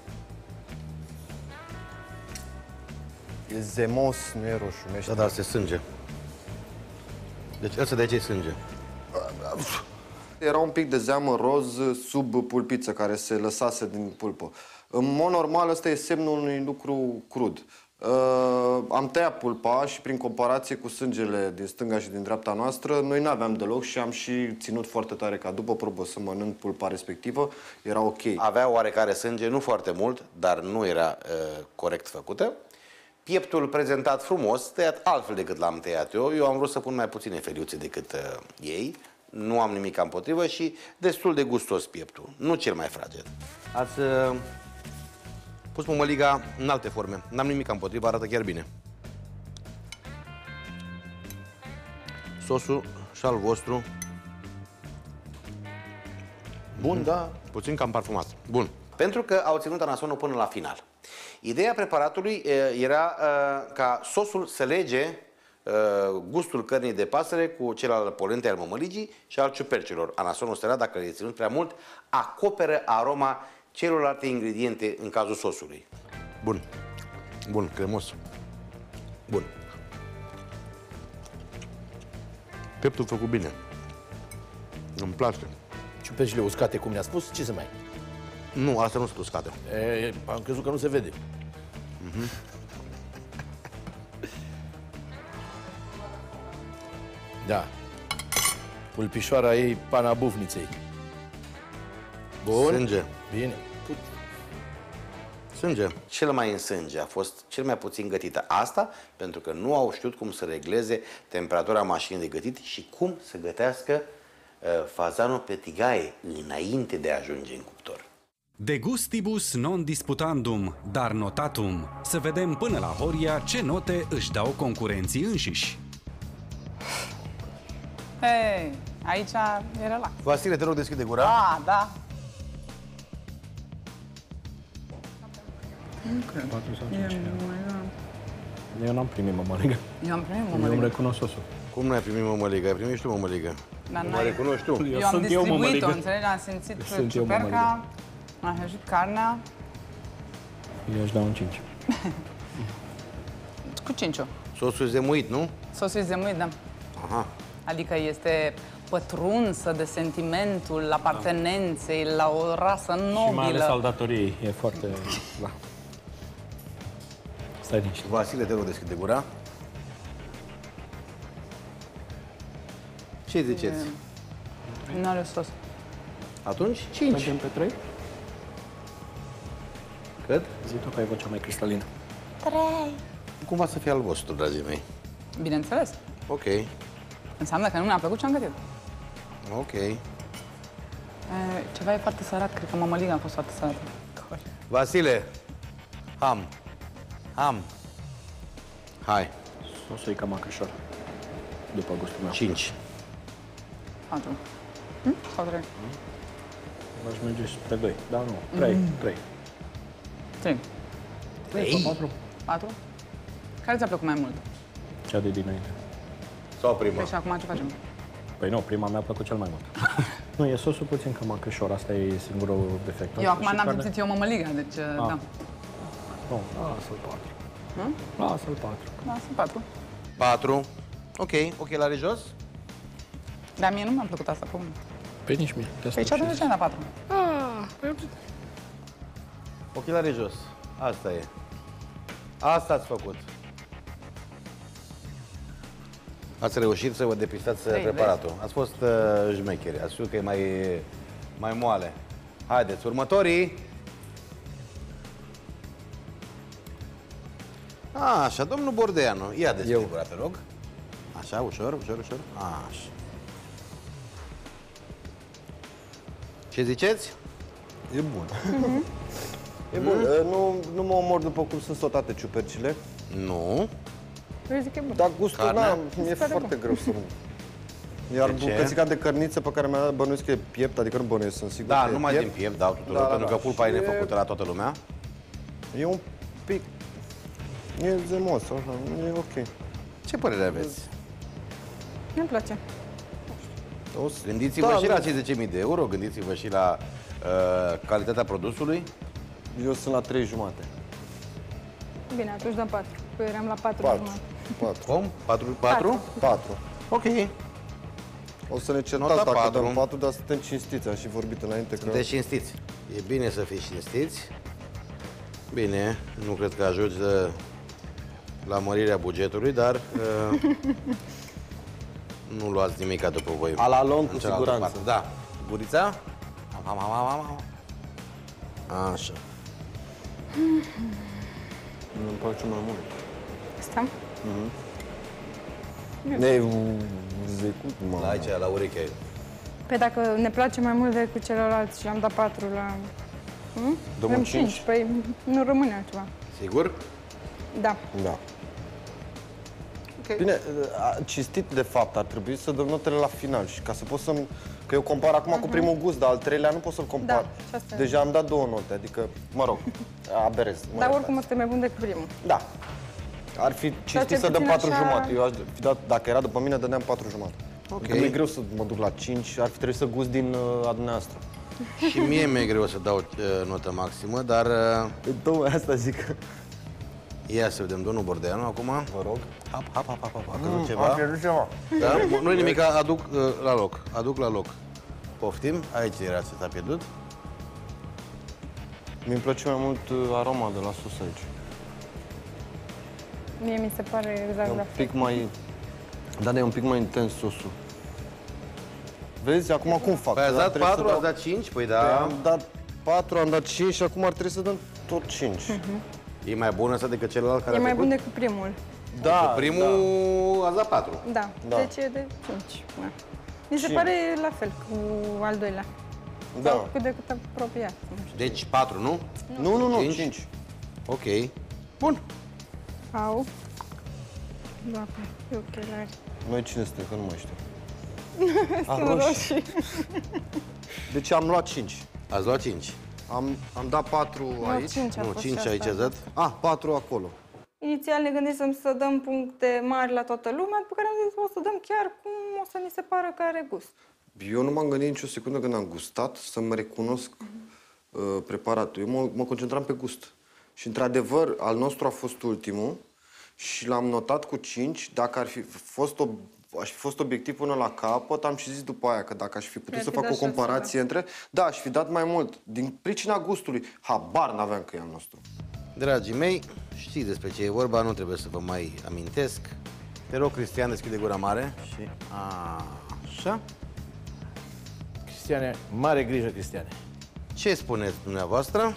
E zemos, nu e roșu. Nu Da, dar se sânge. Deci ăsta de aici e sânge. Era un pic de zeamă roz sub pulpiță care se lăsase din pulpă. În mod normal, ăsta e semnul unui lucru crud. Uh, am tăiat pulpa și prin comparație cu sângele din stânga și din dreapta noastră, noi n-aveam deloc și am și ținut foarte tare ca după probă să mănânc pulpa respectivă. Era ok. Avea oarecare sânge, nu foarte mult, dar nu era uh, corect făcută. Pieptul prezentat frumos, tăiat altfel decât l-am tăiat eu. Eu am vrut să pun mai puține feliuțe decât uh, ei. Nu am nimic împotrivă și destul de gustos pieptul. Nu cel mai fraged. Ați uh, pus mămăliga în alte forme. N-am nimic împotrivă, arată chiar bine. Sosul și al vostru. Bun, da. Puțin cam parfumat. Bun. Pentru că au ținut anasonul până la final. Ideea preparatului era ca sosul să lege gustul cărnii de pasăre cu cel al polentei, al mămăligii și al ciupercilor. Anasonul sterat, dacă le ținut prea mult, acoperă aroma celorlalte ingrediente în cazul sosului. Bun. Bun, cremos. Bun. Pieptul făcut bine. Îmi place. Ciupercile uscate, cum ne-a spus, ce să mai... Nu, asta nu sunt uscate. E, am crezut că nu se vede. Mm-hmm. Da. Pulpișoara ei, pana bufniței. Bun. Sânge. Bine. sânge? Cel mai în sânge a fost cel mai puțin gătită. Asta pentru că nu au știut cum să regleze temperatura mașinii de gătit și cum să gătească uh, fazanul pe tigaie înainte de a ajunge în cuptor. De gustibus non disputandum, dar notatum. Să vedem până la Horia ce note își dau concurenții înșiși. Hei, aici e relax. Vasile, te rog, deschide gura. Ah, da. patru sau cinci. Eu n-am primit mămăligă. Eu am primit Eu îmi mămăligă. recunosc sosul. Cum n-ai primit mămăligă? Ai primit și tu mămăligă. Dar Mă n-ai- recunoști tu. Eu am sunt eu distribuit-o, mămăligă. înțelegi? Am simțit Sunt eu ciuperca, am hăjit carnea. Eu își dau un cinci. Cu cinciu. Sosul zemuit, nu? Sosul zemuit, da. Aha. Adică este pătrunsă de sentimentul apartenenței la o rasă Și mai ales nobilă. al datoriei. E foarte... Da. Stai liniștit. Vasile, te rog, deschide gura. Ce ziceți? Nu are sos. Atunci, cinci. Mergem pe trei? Cât? Zi tu că ai vocea mai cristalină. Cum va să fie al vostru, dragii mei? Bineînțeles. Ok, Înseamnă că nu ne-a plăcut ce am gătit. ok. E, ceva e foarte sărat, cred că mămăliga a fost foarte sărată. Vasile, ham. Ham. Hai, Sosul e cam acrișor. După gustul meu. cinci. Patru. Hm? Sau trei? Aș merge spre doi. Da, nu. trei. trei. Trei. Trei? patru. Patru? Care ți-a plăcut mai mult? Cea de dinainte. Sau prima? Păi și acum ce facem? Păi nu, prima mi-a plăcut cel mai mult. Nu, e sosul puțin cam acrișor. Asta e singurul defect. Eu acum Și n-am carne- simțit eu mămăliga, deci da. Nu, lasă-l patru. Hm? Lasă-l patru. Da, sunt patru. Patru. Ok, ochelari jos. Dar mie nu mi-a plăcut asta, cum? Păi nici mie. De asta Păi ce atunci de ce am dat patru? Ochelari jos. Asta e. Asta ați făcut. Ați reușit să vă depistați Trei, preparatul. Ați fost uh, șmecheri. Ați știut că e mai, mai moale. Haideți, următorii. A, așa, domnul Bordeanu. Ia deschide gura, te rog. Așa, ușor, ușor, ușor. Așa. Ce ziceți? E bun. E bun. Mm-hmm. Nu, nu mă omor după cum sunt sotate ciupercile. Nu. Eu zic că e bun. Dar gustul, Carnea? n-am, mi-e Se pare foarte greu să nu. Iar De ce? bucățica de cărniță pe care mi-a dat, bănuiesc că e piept, adică nu bănuiesc, sunt sigur Da, că e numai piept. din piept, dau tuturor, Da, da, pentru da. că pulpa e Și nefăcută la toată lumea. E un pic... E zemos, așa, e ok. Ce părere aveți? Nu-mi place. O să... Gândiți-vă Da, și da. la cincizeci de mii de euro, gândiți-vă și la uh, calitatea produsului. Eu sunt la trei jumate. Bine, atunci dăm patru. Că eram la patru Patru. jumătate. Patru. Cum? patru? patru? Patru. Ok. O să ne certați Nota dacă patru. dăm patru, dar suntem cinstiți, am și vorbit înainte că... Sunteți cinstiți. E bine să fiți cinstiți. Bine, nu cred că ajută la mărirea bugetului, dar uh, nu luați nimica după voi. A la lung, În cu cealaltă siguranță. parte. Da. Gurița? Am, am, am, am, am. Așa. Nu-mi place mai mult. Asta? Ne zecut, mă. La aici, la urechea. Păi dacă ne place mai mult decât celălalt și am dat patru la... Hm? Dăm Dăm un cinci. cinci. Păi nu rămâne altceva. Sigur? Da. Da. Bine, a- cinstit de fapt, ar trebui să dăm notele la final și ca să pot să că eu compar acum cu primul gust, dar al treilea nu pot să-l compar. Da, și asta e. Deja am dat două note, adică, mă rog, aberez. mă Dar iertați. oricum ăsta e mai bun decât primul. Da. Ar fi cinstit cel să dăm puțin patru așa- jumate. Eu aș fi dat, dacă era după mine, dădeam patru jumate. Ok. Adică mi-e greu să mă duc la cinci, ar fi trebuit să gust din uh, a dumneavoastră. Și mie mi-e greu să dau uh, notă maximă, dar uh, Tocmai asta zic. ia să vedem, domnul Bordeanu, acum. Vă rog. Hap, hap, hap, hap, hap, a căzut Mm, ceva. am pierdut ceva. Da? Nu-i nimic, aduc uh, la loc. Aduc la loc. Poftim? Aici era să s-a pierdut. Mi-mi place mai mult uh, aroma de la sus aici. Mie mi se pare E exact un la fel. pic mai... Da, dar e un pic mai intens sosul. Vezi, acum cum fac? Păi ați Dar dat trebuie să patru, dau- ați dat cinci? Păi Păi da. am dat patru, am dat cinci și acum ar trebui să dăm tot cinci. Uh-huh. E mai bun ăsta decât celălalt care E a mai trecut? bun decât primul. Da, cu primul da. ați dat patru. Da, Da. deci e de cinci. Da. Mi se Și- pare la fel cu al doilea. Da. Sau cât de cât apropiat. Nu știu. Deci patru, nu? Nu, nu, nu, cinci. cinci. Ok. Bun. Au. Da, e ochelari. Noi cine suntem, că nu mai știu. Sunt roșii. Deci am luat cinci. Ați luat cinci. Am, am dat patru Nu, aici. cinci a Nu, fost cinci și aici asta. ați dat. Ah, patru acolo. Inițial ne gândisem să dăm puncte mari la toată lumea, după care am zis o să dăm chiar cum o să ni se pară că are gust. Eu nu m-am gândit nicio secundă când am gustat să-mi recunosc uh, preparatul. Eu mă, mă concentram pe gust. Și într-adevăr, al nostru a fost ultimul și l-am notat cu cinci. Dacă ar fi fost, o, aș fi fost obiectiv până la capăt, am și zis după aia că dacă aș fi putut Mi-ar să fi fac dat o șase, comparație între... Da, aș fi dat mai mult. Din pricina gustului. Habar n-aveam că e al nostru. Dragii mei, știți despre ce e vorba, nu trebuie să vă mai amintesc. Te rog, Cristian, deschide gura mare. Și așa. Cristiane, mare grijă, Cristiane. Ce spuneți dumneavoastră?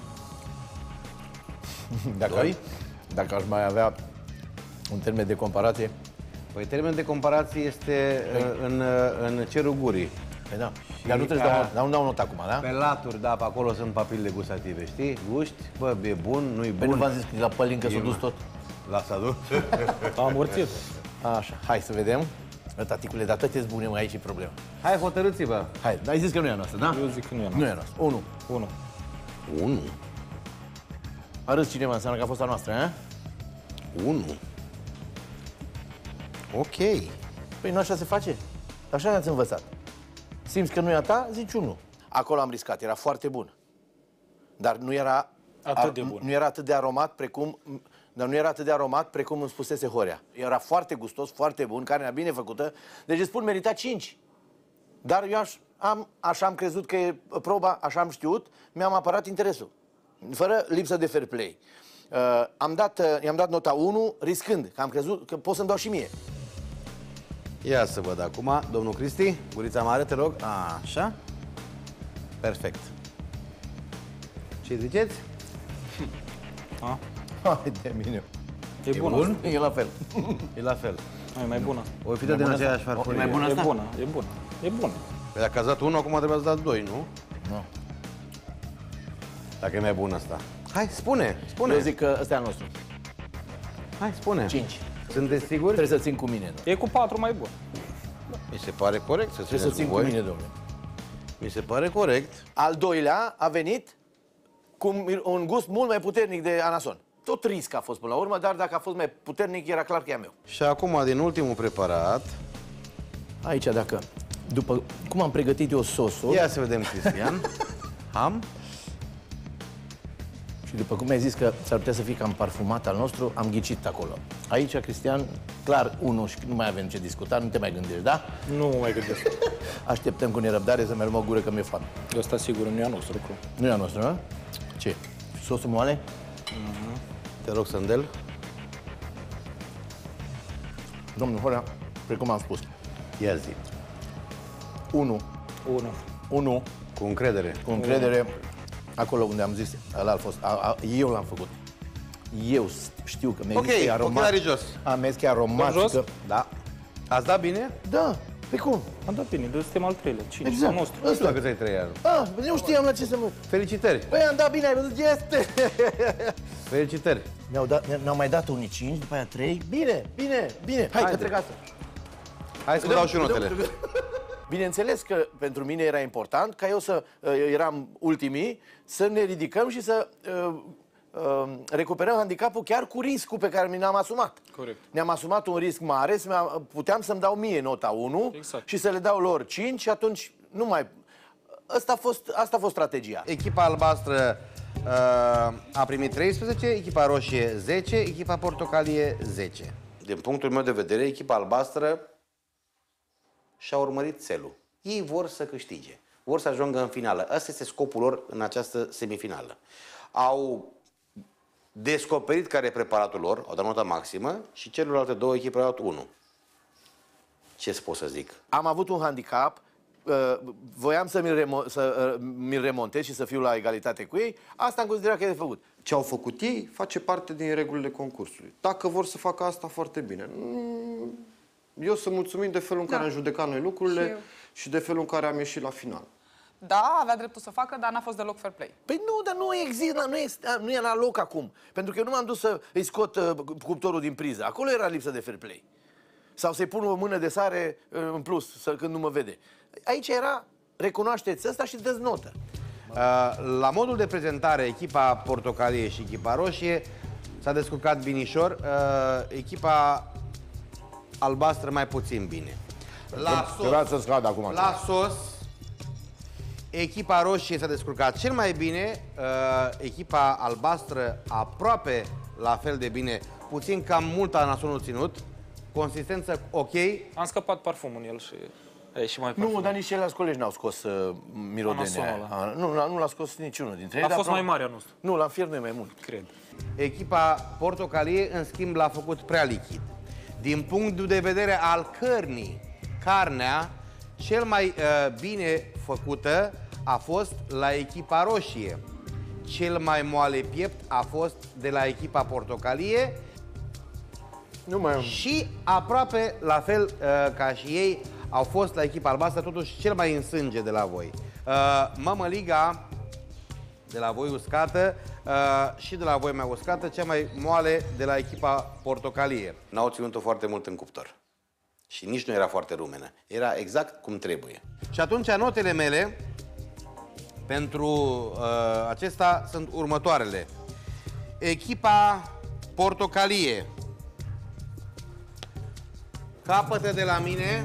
Dacă, Doi. dacă aș mai avea un termen de comparație... Păi termenul de comparație este uh, în, uh, în cerul gurii. Păi da, dar nu trebuie să dau, dar nu dau not acum, da? Pe laturi, da, pe acolo sunt papilele gustative, știi? Guști, bă, e bun, nu-i bun. Păi nu v-am zis că la pălincă s-a dus tot? Lasă, du. Am amorțit. Așa, hai să vedem. Bă, taticule, dar toate bune, mă, aici e problema. Hai, hotărâți-vă. Hai, ai zis că nu e a noastră, da? Eu zic că nu e a Nu noastră. e a noastră. Unu. Unu. Unu. A râs cineva, înseamnă că a fost a noastră, a? Unu. Ok. Păi nu așa se face? Așa ne-ați învățat. Simți că nu e a ta, zici unu. Acolo am riscat, era foarte bun. Dar nu era... Atât de bun. Nu era atât de aromat precum... Dar nu era atât de aromat precum îmi spusese Horea. Era foarte gustos, foarte bun, carnea bine făcută. Deci îți spun, merita cinci. Dar eu aș, am, așa am crezut că e proba, așa am știut, mi-am apărat interesul. Fără lipsă de fair play. Uh, am dat, uh, i-am dat nota unu, riscând, că am crezut că pot să-mi dau și mie. Ia să văd acum, domnul Cristi, gurița mare, te rog. Așa. Perfect. Ce ziceți? A? Hai de mine. E bună. bun? E la fel. E la fel. E mai bună. O fi de din aceeași farfurie. mai bună E asta? bună, e bună. E bună. Păi dacă ați dat unu, acum trebuie să dați doi, nu? Nu. Dacă e mai bun asta. Hai, spune, spune. Eu zic că ăsta e al nostru. Hai, spune. cinci. Sunteți siguri? Trebuie să țin cu mine, domnule. E cu patru mai bun. Mi se pare corect să Trebuie să țineți țin cu cu voi. mine, domnule. Mi se pare corect. Al doilea a venit cu un gust mult mai puternic de anason. Tot risc a fost până la urmă, dar dacă a fost mai puternic, era clar că e a meu. Și acum, din ultimul preparat, Aici, dacă, după cum am pregătit eu sosul, ia să vedem, Cristian. Am. și după cum ai zis că s-ar putea să fie cam parfumat al nostru, am ghicit acolo. Aici, Cristian, clar, unu și nu mai avem ce discuta, nu te mai gândești, da? Nu mă mai gândesc. Așteptăm cu nerăbdare să mergem o gură, că mi-e foame. Ăsta sigur nu e a nostru lucru. Nu e a noastră, nu? Ce? Sosul moale? Te rog, Sândel. Domnul Horea, precum am spus, Ia zi. unu, Unu. unu, Cu încredere. cu încredere, acolo unde am zis, ăla a fost, a, a, eu l-am făcut. Eu știu că mi-a Ok, zis că e aromat. ochelarii jos. Am zis că e aromat. Jos? Că... Da. Ați dat bine? Da, pe cum? Am dat bine, de suntem al treilea, cinci, Exact. al nostru. Nu știu dacă ți-ai trei ani. Ah, eu știam la ce să mă... Felicitări. Păi am dat bine, ai văzut, este! Felicitări. Ne-au, dat, ne-au mai dat unii cinci, după aia trei. Bine, bine, bine. Hai, Haide. către casă. Hai să vă dau și notele. Bineînțeles că pentru mine era important ca eu să, eu eram ultimii, să ne ridicăm și să uh, uh, recuperăm handicapul chiar cu riscul pe care mi l-am asumat. Corect. Ne-am asumat un risc mare, să puteam să-mi dau mie nota unu Exact. și să le dau lor cinci și atunci nu mai... Asta a fost, asta a fost strategia. Echipa albastră uh, a primit treisprezece, echipa roșie zece, echipa portocalie zece. Din punctul meu de vedere, echipa albastră și-a urmărit țelul. Ei vor să câștige, vor să ajungă în finală. Ăsta este scopul lor în această semifinală. Au descoperit care e preparatul lor, au dat nota maximă și celelalte două echipe au dat unu. Ce pot să zic? Am avut un handicap uh, voiam să mi-l remo să, uh, mi remontez și să fiu la egalitate cu ei, asta am considerat că e de făcut. Ce au făcut ei face parte din regulile concursului. Dacă vor să facă asta, foarte bine. Eu sunt mulțumit de felul în care Da. am judecat noi lucrurile Și și de felul în care am ieșit la final. Da, avea dreptul să facă, dar n-a fost deloc fair play. Păi nu, dar nu există, nu e, nu e la loc acum. Pentru că eu nu m-am dus să îi scot uh, cuptorul din priză. Acolo era lipsă de fair play. Sau să-i pun o mână de sare uh, în plus, să, când nu mă vede. Aici era, recunoașteți ăsta și dă-ți notă. Uh, la modul de prezentare, echipa portocalie și echipa roșie s-a descurcat binișor, uh, echipa albastră mai puțin bine. La Trebuia să scad acum. La sos, echipa roșie s-a descurcat cel mai bine, uh, echipa albastră aproape la fel de bine, puțin cam mult a nasonul ținut, consistență ok. Am scăpat parfumul în el și a ieșit mai parfum. Nu, dar nici ceilalți colegi n-au scos uh, mirodenea aia. A, Nu, nu l-a scos niciunul dintre ei. A dar fost pro- mai mare a nostru. Nu, l-am fiert noi mai mult. Cred. Echipa portocalie, în schimb, l-a făcut prea lichid. Din punct de vedere al cărnii, carnea cel mai uh, bine făcută a fost la echipa roșie. Cel mai moale piept a fost de la echipa portocalie. Nu mai am. Și aproape la fel uh, ca și ei au fost la echipa albastră, totuși cel mai în sânge de la voi. Uh, mămăliga de la voi uscată uh, și de la voi mai uscată, cea mai moale de la echipa portocalie. N-au ținut-o foarte mult în cuptor. Și nici nu era foarte rumenă. Era exact cum trebuie. Și atunci notele mele pentru uh, acesta sunt următoarele. Echipa portocalie capătă de la mine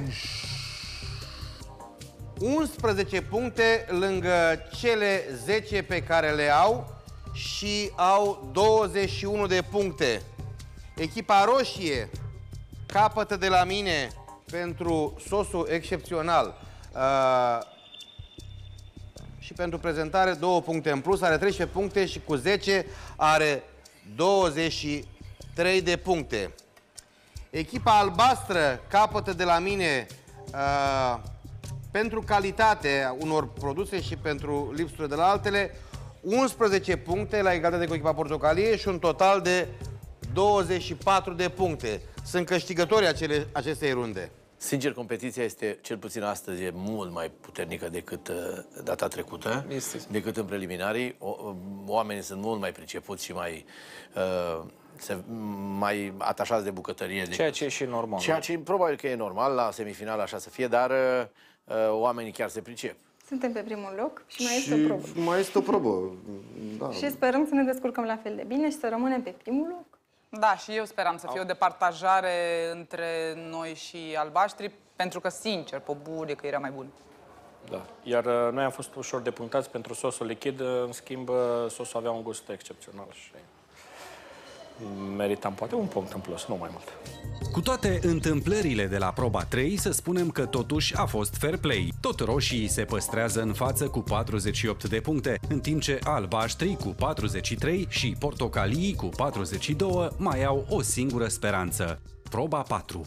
unsprezece puncte lângă cele zece pe care le au și au douăzeci și unu de puncte. Echipa roșie capătă de la mine pentru sosul excepțional uh, și pentru prezentare două puncte în plus, are treisprezece puncte și cu zece are douăzeci și trei de puncte. Echipa albastră capătă de la mine uh, pentru calitatea unor produse și pentru lipsurile de la altele unsprezece puncte la egalitate cu echipa portocalie și un total de douăzeci și patru de puncte. Sunt câștigătorii acele, acestei runde. Sincer, competiția este, cel puțin astăzi, e mult mai puternică decât uh, data trecută, Este. decât în preliminarii. O, uh, oamenii sunt mult mai pricepuți și mai, uh, se, mai atașați de bucătărie. Ceea decât... ce e și normal. Ceea ce probabil că e normal la semifinal așa să fie, dar uh, oamenii chiar se pricep. Suntem pe primul loc și mai este Și o probă. mai este o probă. Da. Și sperăm să ne descurcăm la fel de bine și să rămânem pe primul loc. Da, și eu speram să fie o departajare între noi și albaștri, pentru că, sincer, pe bune, că era mai bun. Da. Iar uh, noi am fost ușor depunctați pentru sosul lichid, uh, în schimb, uh, sosul avea un gust excepțional și meritam poate un punct în plus, nu mai mult. Cu toate întâmplările de la proba trei, să spunem că totuși a fost fair play. Tot roșii se păstrează în față cu patruzeci și opt de puncte, în timp ce albaștrii cu patruzeci și trei și portocalii cu patruzeci și doi mai au o singură speranță. Proba patru.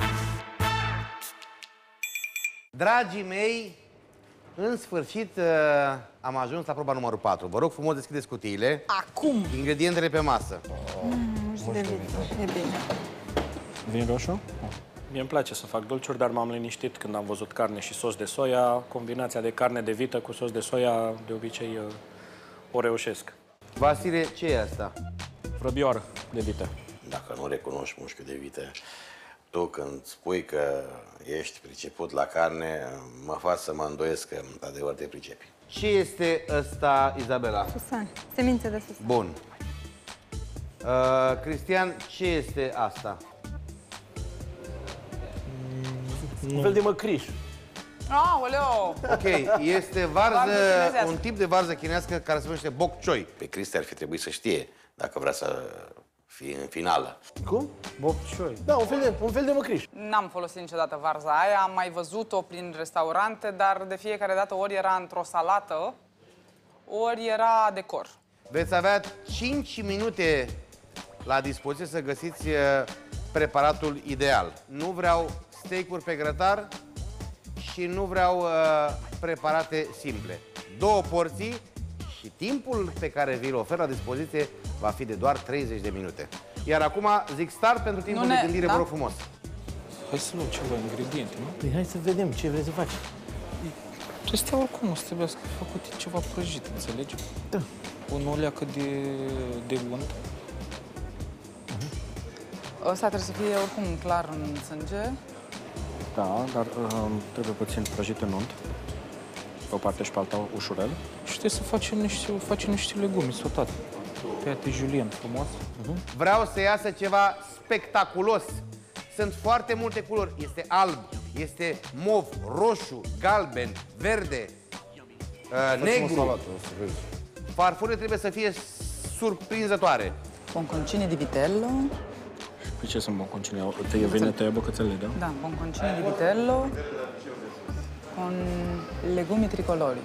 Dragii mei, în sfârșit uh, am ajuns la proba numărul patru. Vă rog frumos, deschideți cutiile. Acum! Ingredientele pe masă. Mm, de viță. E bine. Vin roșu? Mie îmi place să fac dulciuri, dar m-am liniștit când am văzut carne și sos de soia. Combinația de carne de vită cu sos de soia, de obicei, uh, o reușesc. Vasile, ce e asta? Vrăbioară de vită. Dacă nu recunoști mușchiul de vită, tu când spui că ești priceput la carne, mă faci să mă îndoiesc că într-adevăr te pricepi. Ce este ăsta, Izabela? Susan, semințe de susan. Bun. Uh, Cristian, ce este asta? Un fel de măcriș. Aoleo! Ok, este varză, Varză chinezească. un tip de varză chinească care se numește bok choy. Pe Cristi ar fi trebuit să știe dacă vrea să fie în finală. Cum? Bok choy. Da, un fel de, un fel de măcriș. N-am folosit niciodată varza aia, am mai văzut-o prin restaurante, dar de fiecare dată ori era într-o salată, ori era decor. Veți avea cinci minute la dispoziție să găsiți uh, preparatul ideal. Nu vreau steak-uri pe grătar și nu vreau uh, preparate simple. Două porții și timpul pe care vi-l ofer la dispoziție va fi de doar treizeci de minute. Iar acum zic start pentru timpul Nu de ne- gândire, da? vă rog frumos. Hai să luăm ceva ingrediente, nu? Păi hai să vedem ce vrei să faci. Astea oricum o să trebuiască făcute ceva prăjit, înțelegi? Da. Un oleacă de, de unt. Ăsta trebuie să fie oricum clar în sânge. Da, dar uh, trebuie puțin prăjit în unt. Pe o parte și pe alta ușurel. Și trebuie să facem niște, facem niște legume sotate. Tăiate julian frumos. Vreau să iasă ceva spectaculos. Sunt foarte multe culori. Este alb, este mov, roșu, galben, verde, uh, negru. Farfurile trebuie să fie surprinzătoare. Bonconcini di vitello. Păi ce sunt bonconcini? Tăie vine, tăie bucățele, da? Da, bonconcini di vitello con legumi tricolori.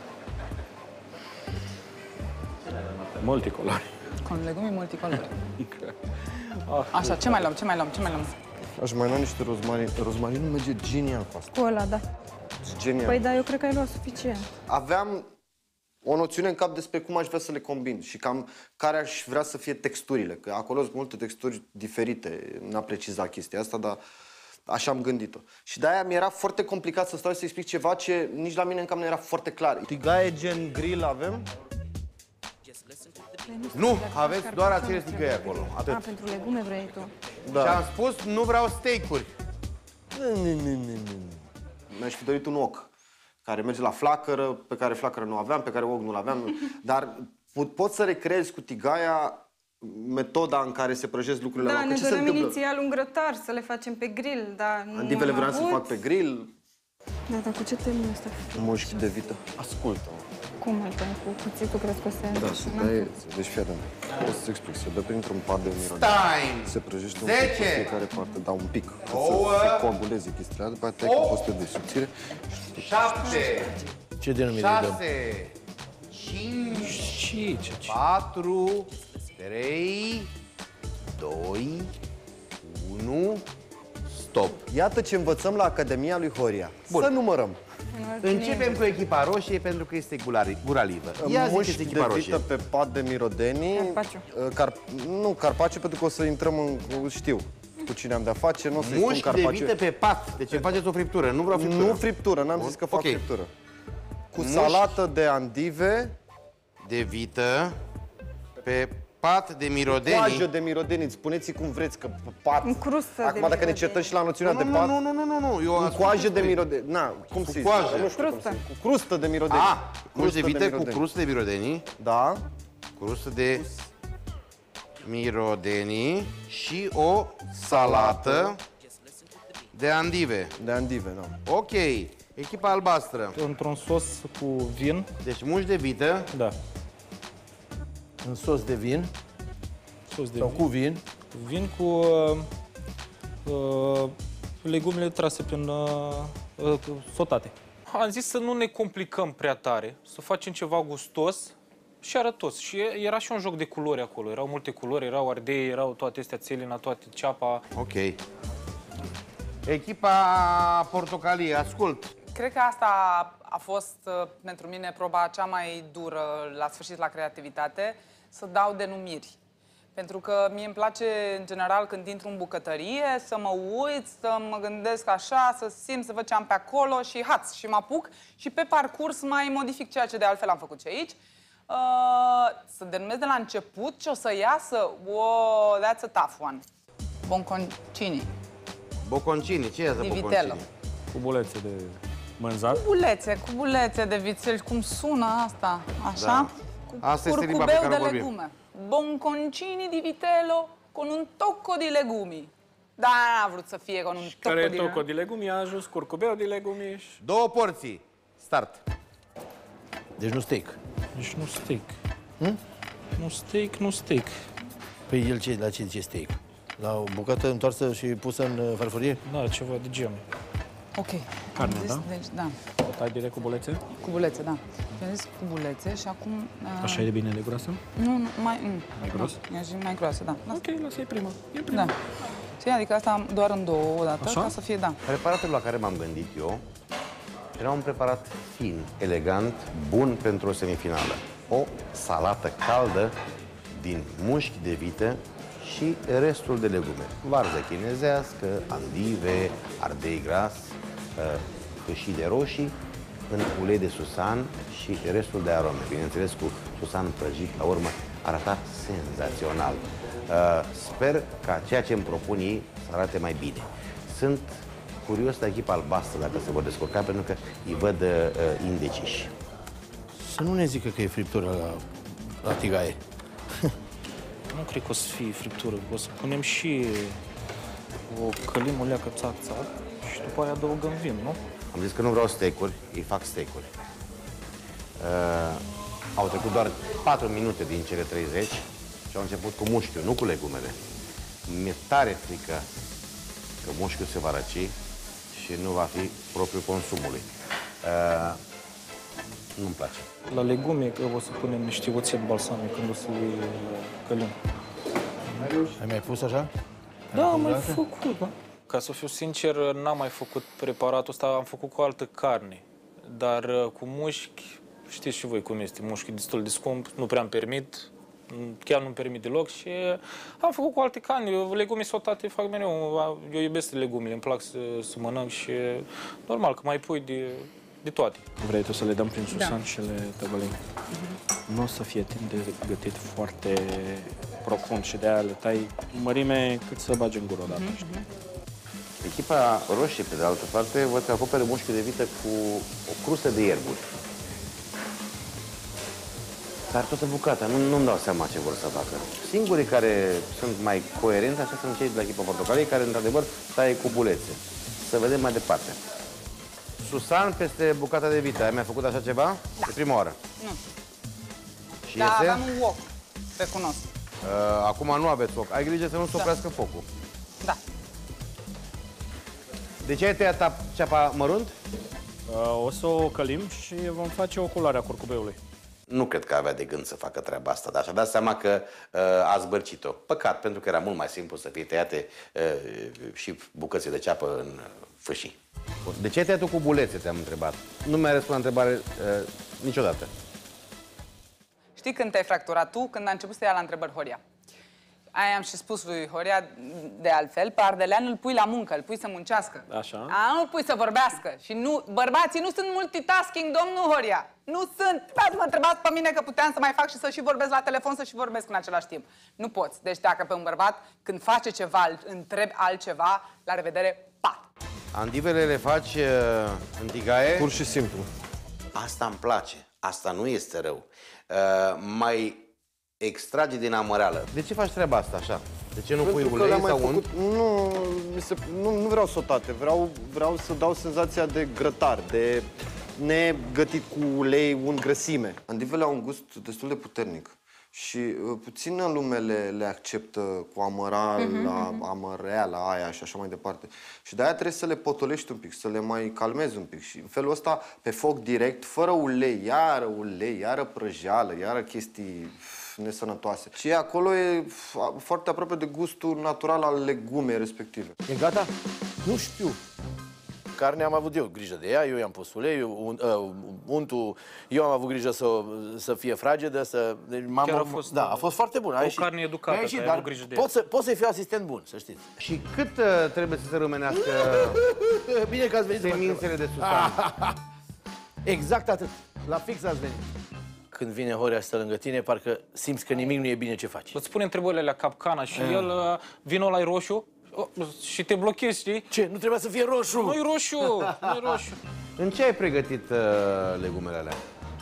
Multicolori. Con legumi multicolori. Așa, ce mai luăm, ce mai luăm, ce mai luăm? Aș mai lua niște rozmarin. Rozmarinul merge genial cu asta. Cu ăla, da. Genial. Păi da, eu cred că ai luat suficient. Aveam o noțiune în cap despre cum aș vrea să le combin și cam care aș vrea să fie texturile. Că acolo sunt multe texturi diferite. N-a precizat chestia asta, dar așa am gândit-o. Și de-aia mi-era foarte complicat să stau să explic ceva ce nici la mine în cap nu era foarte clar. Tigaie gen grill avem? Nu, aveți doar acele sticări acolo. Atât. A, pentru legume vrei tu. Și am spus, nu vreau steak-uri. Mi-aș fi dorit un oc care merge la flacără, pe care flacără nu aveam, pe care oc nu aveam. Dar pot, pot să recreez cu tigaia metoda în care se prăjesc lucrurile. Da, la ne ce se dorim întâmplă? inițial un grătar, să le facem pe grill, dar nu Andivele am vreau să avut. fac pe grill. Da, dar cu ce termin asta? Mușchi de vită. Ascultă. Cum mai tăi? Cu cuțitul crezi că o să... Da, se taie, deci fii atent. O să-ți explic, se dă printr-un pad de miron. Time! Se prăjește un zece, pic pe fiecare parte, da, un pic. Ca ouă, să se coaguleze chestia, după aceea tai cu poste de subțire. șapte, Ce denumire îi dăm? șase, cinci, Ce, ce, ce? patru, trei, doi, unu, stop. Iată ce învățăm la Academia lui Horia. Bun. Să numărăm. Începem cu echipa roșie pentru că este gulari- guralivă. Ia Mușchi ziceți de echipa vită roșie. pe pad de mirodenii. Carpaciu. Uh, Car... Nu, carpaciu, pentru că o să intrăm în... Știu cu cine am de-a face, nu o să-i spun Mușchi de carpaciu. vită pe pat. Deci faceți o friptură, nu vreau friptură. Nu friptură, n-am zis că fac Ok. friptură. Cu Mușchi salată de andive, de vită pe pat de mirodenii. coajă de mirodenii, spuneți cum vreți, că pe pat. În crustă de Acum, dacă ne mirodenii. certăm și la noțiunea Nu, de nu, pat, nu, nu, nu, nu, nu. Eu cu ascult coajă de despre- mirodenii. Na, cum să zic? coajă. Nu știu cum Crustă. să zic. Cu crustă de mirodenii. A, mușchi de Crustă vită cu mirodenii. crustă de mirodenii. Da. Crustă de mirodenii și o salată de andive. De andive, da. Ok. Echipa albastră. Într-un sos cu vin, Deci mușchi de vită. da, În sos de vin sos de sau vin. cu vin. Vin cu uh, uh, legumele trase prin uh, uh, sotate. Am zis să nu ne complicăm prea tare, să facem ceva gustos și arătos. Și era și un joc de culori acolo. Erau multe culori, erau ardei, erau toate astea, țelina, toate, ceapa. Ok. Echipa portocalie, ascult. Cred că asta a fost uh, pentru mine proba cea mai dură la sfârșit la creativitate, să dau denumiri. Pentru că mie îmi place, în general, când intru în bucătărie, să mă uit, să mă gândesc așa, să simt, să văd ce am pe acolo și haț, și mă apuc și pe parcurs mai modific ceea ce de altfel am făcut și aici. Uh, să denumesc de la început ce o să iasă, wow, that's a tough one. Bonconcini. Boconcini, ce e Di asta vitello. boconcini? Cubulețe de mânzat. Cubulețe, cubulețe de vițel, cum sună asta, așa? Da. Cu Asta este limba pe curcubeu care de vorbim. legume. Bonconcini di vitello con un tocco di legumi. Da, n-a vrut să fie con un tocco Care e di toco de legumi, a ajuns curcubeu de legumi și... Două porții. Start. Deci nu steak. Deci nu steak. Hmm? Nu steak, nu steak. Păi el ce, la ce zice steak? La o bucată întoarsă și pusă în uh, farfurie? Da, ceva de genul. Ok. Carne, Am zis, da? Deci, da, O tai direct cubulețe? cubulețe, da. Am zis cubulețe și acum... Uh, Așa e de bine de groasă? Nu, nu, mai... Mm, Mai gros? Mi-aș zi mai groasă, da. Lasă. Ok, lasă-i prima. E prima. Da. Și adică asta doar în două odată, Așa? ca să fie, da. Preparatul la care m-am gândit eu Era un preparat fin, elegant, bun pentru o semifinală. O salată caldă din mușchi de vită și restul de legume. Varză chinezească, andive, ardei gras, fâșii de roșii, în ulei de susan și restul de arome. Bineînțeles, cu susan prăjit, la urmă, arăta senzațional. Sper ca ceea ce îmi propun ei să arate mai bine. Sunt curios de echipa albastră dacă se vor descurca, pentru că îi văd uh, indeciși. Să nu ne zică că e friptură la, la tigaie. Nu cred că o să fie friptură. O să punem și o călim, o leacă, țac, țac și după aia adăugăm vin, nu? Am zis că nu vreau steak-uri, îi fac steak-uri. Uh, au trecut doar patru minute din cele treizeci și au început cu mușchiul, nu cu legumele. Mi-e tare frică că mușchiul se va răci și nu va fi propriul consumului. Uh, nu-mi place. La legume că o să punem niște oțet balsamic când o să le călim. Ai mai pus așa? Da, am mai făcut, da. Ca să fiu sincer, n-am mai făcut preparatul ăsta, am făcut cu altă carne. Dar cu mușchi, știți și voi cum este, mușchi destul de scump, nu prea îmi permit, chiar nu-mi permit deloc și am făcut cu alte carne. Legume sotate fac mereu, eu iubesc legumele, îmi plac să, să mănânc și normal că mai pui de, de toate. Vrei tu să le dăm prin susan Da. și le tăvălim? Uh-huh. Nu o să fie timp de gătit foarte profund și de-aia le tai mărime cât să bagi în gură odată. Uh-huh. Echipa roșie, pe de altă parte, văd că acopere mușchiul de vită cu o crustă de ierburi. Dar toată bucata, nu, nu-mi dau seama ce vor să facă. Singurii care sunt mai coerenți, așa sunt cei de la echipa portocalie, care, într-adevăr, taie cu bulețe. Să vedem mai departe. Susan peste bucata de vită. Ai mai făcut așa ceva? Da. De prima oară? Nu. Și Da, iese? aveam un wok, recunosc. Uh, acum nu aveți foc. Ai grijă să nu se oprească da. focul. Da. De ce ai tăiat ceapa mărunt? Uh, o să o călim și vom face o culoare a curcubeului. Nu cred că avea de gând să facă treaba asta, dar și-a dat seama că uh, a zbărcit-o. Păcat, pentru că era mult mai simplu să fie tăiate uh, și bucăți de ceapă în uh, fâșii. De ce ai tăiat-o cu bulețe, te-am întrebat? Nu mi-ai răspuns la întrebare uh, niciodată. Știi când te-ai fracturat tu? Când a început să ia la întrebări Horia. Aia am și spus lui Horia, de altfel, pe ardelean îl pui la muncă, îl pui să muncească. Așa. A, nu îl pui să vorbească. Și nu, bărbații nu sunt multitasking, domnul Horia. Nu sunt. Vreau să mă întrebați pe mine că puteam să mai fac și să și vorbesc la telefon, să și vorbesc în același timp. Nu poți. Deci dacă pe un bărbat, când face ceva, îl întrebi altceva, la revedere, pat. Andivele le faci uh, în tigaie? Pur și simplu. Asta îmi place. Asta nu este rău. Uh, mai extrage din amăreală. De ce faci treaba asta așa? De ce nu pui ulei sau unt? Nu, mi se, nu, nu vreau sotate, vreau, vreau să dau senzația de grătar, de negătit cu ulei, un grăsime. Andivele au un gust destul de puternic și uh, puțină lume le, le acceptă cu amăral, mm-hmm, la amăreala aia și așa mai departe. Și de-aia trebuie să le potolești un pic, să le mai calmezi un pic. Și în felul ăsta, pe foc direct, fără ulei, iară ulei, iară prăjeală, iară chestii nesănătoase. Și acolo e foarte aproape de gustul natural al legumei respective. E gata? Nu știu. Carnea am avut eu grijă de ea, eu i-am pus ulei, un, uh, untul, eu am avut grijă să, să fie fragedă, să... Deci Chiar a fost, da, a fost foarte bun. O carne educată, ieșit, ai dar avut grijă de pot, să, pot să-i fiu asistent bun, să știți. Și cât uh, trebuie să se rămânească Bine că ați venit. semințele de susan? Exact atât. La fix ați venit. Când vine Horia să stă lângă tine, parcă simți că nimic nu e bine ce faci. Îți pune întrebările la capcana și el, uh, vinul ăla e roșu oh, și te blochezi, știi? Ce? Nu trebuia să fie roșu? Nu-i roșu, nu-i roșu. În ce ai pregătit uh, legumele alea?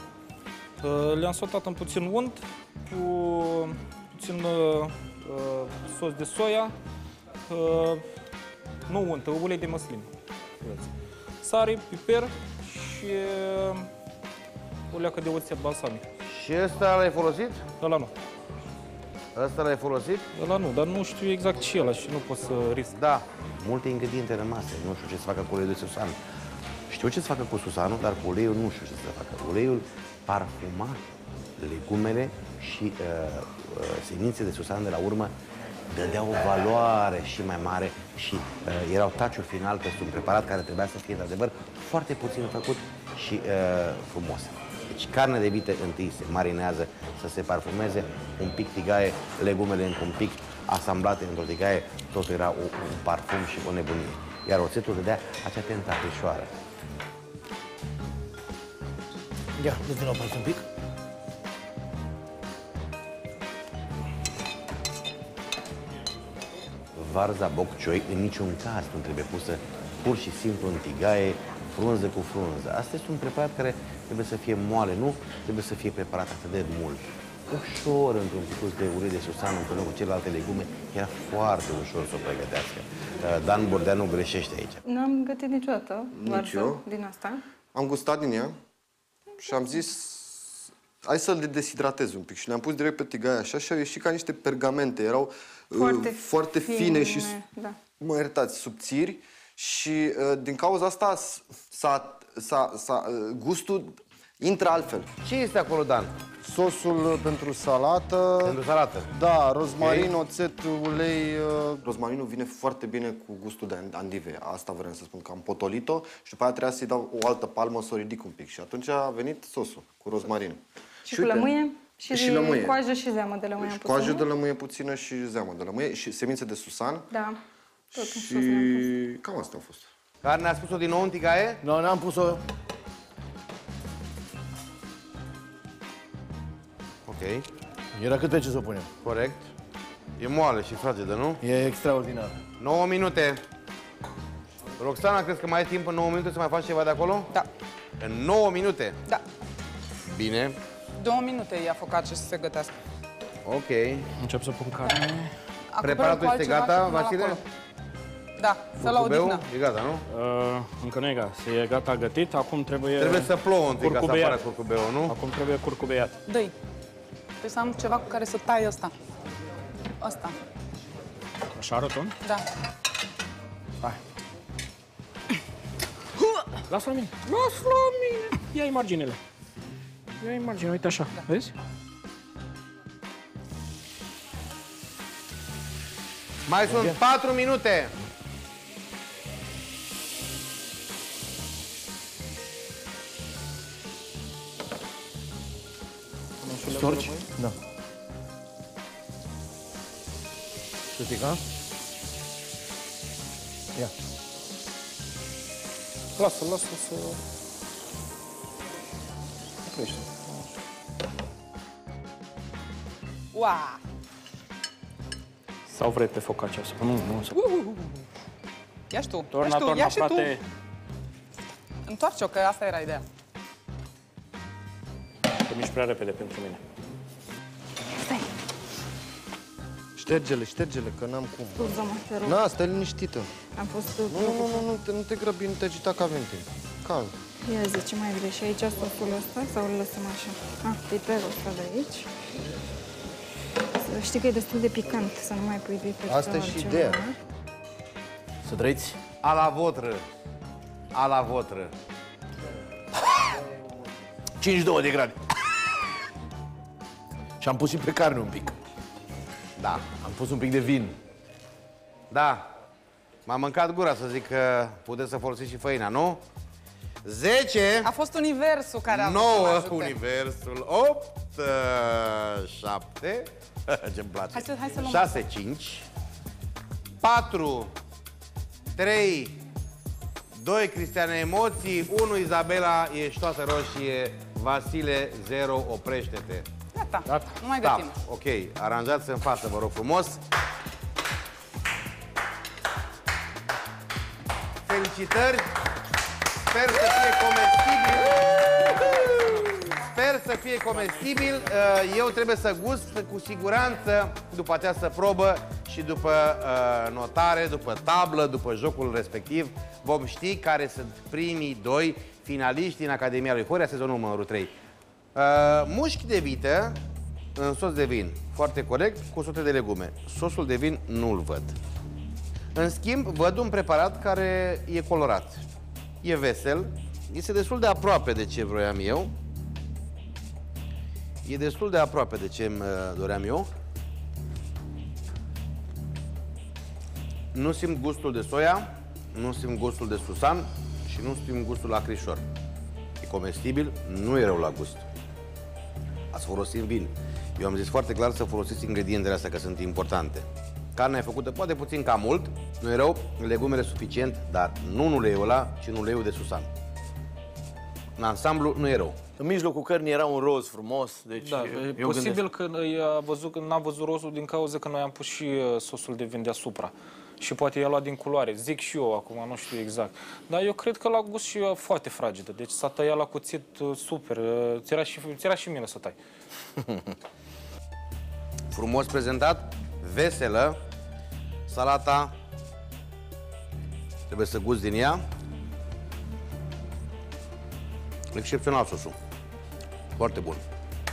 Uh, le-am sotat în puțin unt, cu puțin uh, sos de soia, uh, nu untă, ulei de măsline. Sare, piper și uh, o leacă de oțet balsamic. Și ăsta l-ai folosit? Ăla nu. Ăsta l-ai folosit? Ăla nu, dar nu știu exact ce e ăla și nu pot să risc. Da. Multe ingrediente rămase. Nu știu ce să facă cu uleiul de susan. Știu ce să facă cu susanul, dar cu uleiul nu știu ce să facă. Uleiul parfuma legumele și uh, uh, semințe de susan de la urmă dădea o valoare și mai mare și uh, erau touch-uri final peste un preparat care trebuia să fie, într-adevăr, foarte puțin făcut și uh, frumos. Deci carne de vită întâi se marinează, să se parfumeze, un pic tigaie, legumele încă un pic asamblate într-o tigaie, totul era o, un parfum și o nebunie. Iar oțetul dădea acea tentă aprișoară. Ia, dă-te la o parte un pic. Varza bok choy în niciun caz nu trebuie pusă pur și simplu în tigaie, frunză cu frunză. Asta este un preparat care trebuie să fie moale, nu trebuie să fie preparat atât de mult. Ușor, într-un picuț de ulei de susan împreună cu celelalte legume, era foarte ușor să o pregătească. Dan Bordeanu greșește aici. N-am gătit niciodată varză din asta. Am gustat din ea și am zis, hai să le deshidratez un pic. Și le-am pus direct pe tigaie așa și au ieșit ca niște pergamente. Erau foarte, uh, foarte fine, fine și, da. mă iertați, subțiri. Și uh, din cauza asta s-a, s-a, s-a, uh, gustul intră altfel. Ce este acolo, Dan? Sosul pentru salată. Pentru salată? Da, rozmarin, okay. Oțet, ulei. Uh... Rozmarinul vine foarte bine cu gustul de andive. Asta vreau să spun, că am potolit-o și după aia trebuia să-i dau o altă palmă să o ridic un pic. Și atunci a venit sosul cu rozmarin. Și, și cu lămâie? Și, și lămâie. Coajă și zeamă de lămâie puțină. Coajă de lămâie puțină și zeamă de lămâie și semințe de susan. Da. Tot și cam asta a fost. Carne a spus-o din nou în tigaie? Nu, no, n-am pus-o. Ok. Era cât pe ce să o punem? Corect. E moale și fragedă, nu? E extraordinar. nouă minute. Roxana, crezi că mai ai timp în nouă minute să mai faci ceva de acolo? Da. În nouă minute? Da. Bine. Două minute ia focace să se gătească. Ok. Încep să pun carne. Preparatul este gata, Vasile? Da, să la odihnă. E gata, nu? Uh, încă nu e gata. E gata gătit, acum trebuie... Trebuie să plouă întâi ca să apară curcubeul, nu? Acum trebuie curcubeiat. Dă-i. Trebuie să am ceva cu care să tai ăsta. Ăsta. Așa arăt-o? Da. Hai. Lasă la mine. Lasă la mine. Ia-i marginile. Ia-i marginile, uite așa. Da. Vezi? Mai sunt patru minute. Storci? Da. Știți ca? Ia. Lasă, lasă să... Oprește. Ua! Sau vrei pe focace asta? Nu, nu. Să... Uh, uh, uh. Ia și tu, torna, ia și tu, torna, ia și frate. tu. Întoarce-o, că asta era ideea. Te miști prea repede pentru mine. Stai. Șterge-le, șterge-le, că n-am cum. Scuză-mă, te rog. Na, stai liniștită. Am fost... Nu, nu, nu, nu, te, nu te grăbi, nu te agita, că avem timp. Calm. Ia zi, ce mai vrei? Și aici sosul ăsta sau îl lăsăm așa? Ah, piperul ăsta de aici. Să știi că e destul de picant, să nu mai pui piper. Asta e și ideea. Să trăiți? A la votră. A la votră. cincizeci și doi de grade. Și am pus și pe carne un pic. Da. Am pus un pic de vin. Da. M-a mâncat gura să zic că puteți să folosiți și făina, nu? zece. A fost universul care a nouă, universul. opt, șapte. Ce-mi place. Hai să, hai să luăm. șase, cinci. patru, trei, doi, Cristiane, emoții. unu, Izabela, ești toată roșie. Vasile, zero, oprește-te. Gata. Gata. Nu mai Da, gătim. ok. Aranjați în față, vă rog frumos. Felicitări! Sper să fie comestibil. Sper să fie comestibil. Eu trebuie să gust cu siguranță după această probă și după notare, după tablă, după jocul respectiv. Vom ști care sunt primii doi finaliști în Academia lui Horea, sezonul numărul trei. Mușchi de vită în sos de vin, foarte corect, cu sute de legume. Sosul de vin nu-l văd. În schimb, văd un preparat care e colorat. E vesel, este destul de aproape de ce vroiam eu. E destul de aproape de ce îmi doream eu. Nu simt gustul de soia, nu simt gustul de susan și nu simt gustul la acrișor. E comestibil, nu e rău la gust. Ați folosit bine. Eu am zis foarte clar să folosiți ingredientele astea, că sunt importante. Carnea e făcută poate puțin cam mult, nu e rău, legumele suficient, dar nu în uleiul ăla, ci în uleiul de susan. În ansamblu nu e rău. În mijlocul cărnii era un roz frumos, deci Da, e eu posibil gândesc. că i-a văzut, că n-a văzut rozul din cauza că noi am pus și uh, sosul de vin deasupra. Și poate i-a luat din culoare. Zic și eu acum, nu știu exact. Dar eu cred că la gust și eu foarte fragedă. Deci s-a tăiat la cuțit uh, super. Uh, ți era și, ți era și mine să tai. Frumos prezentat, veselă. Salata, trebuie să gusti din ea. Excepțional sosul. Foarte bun.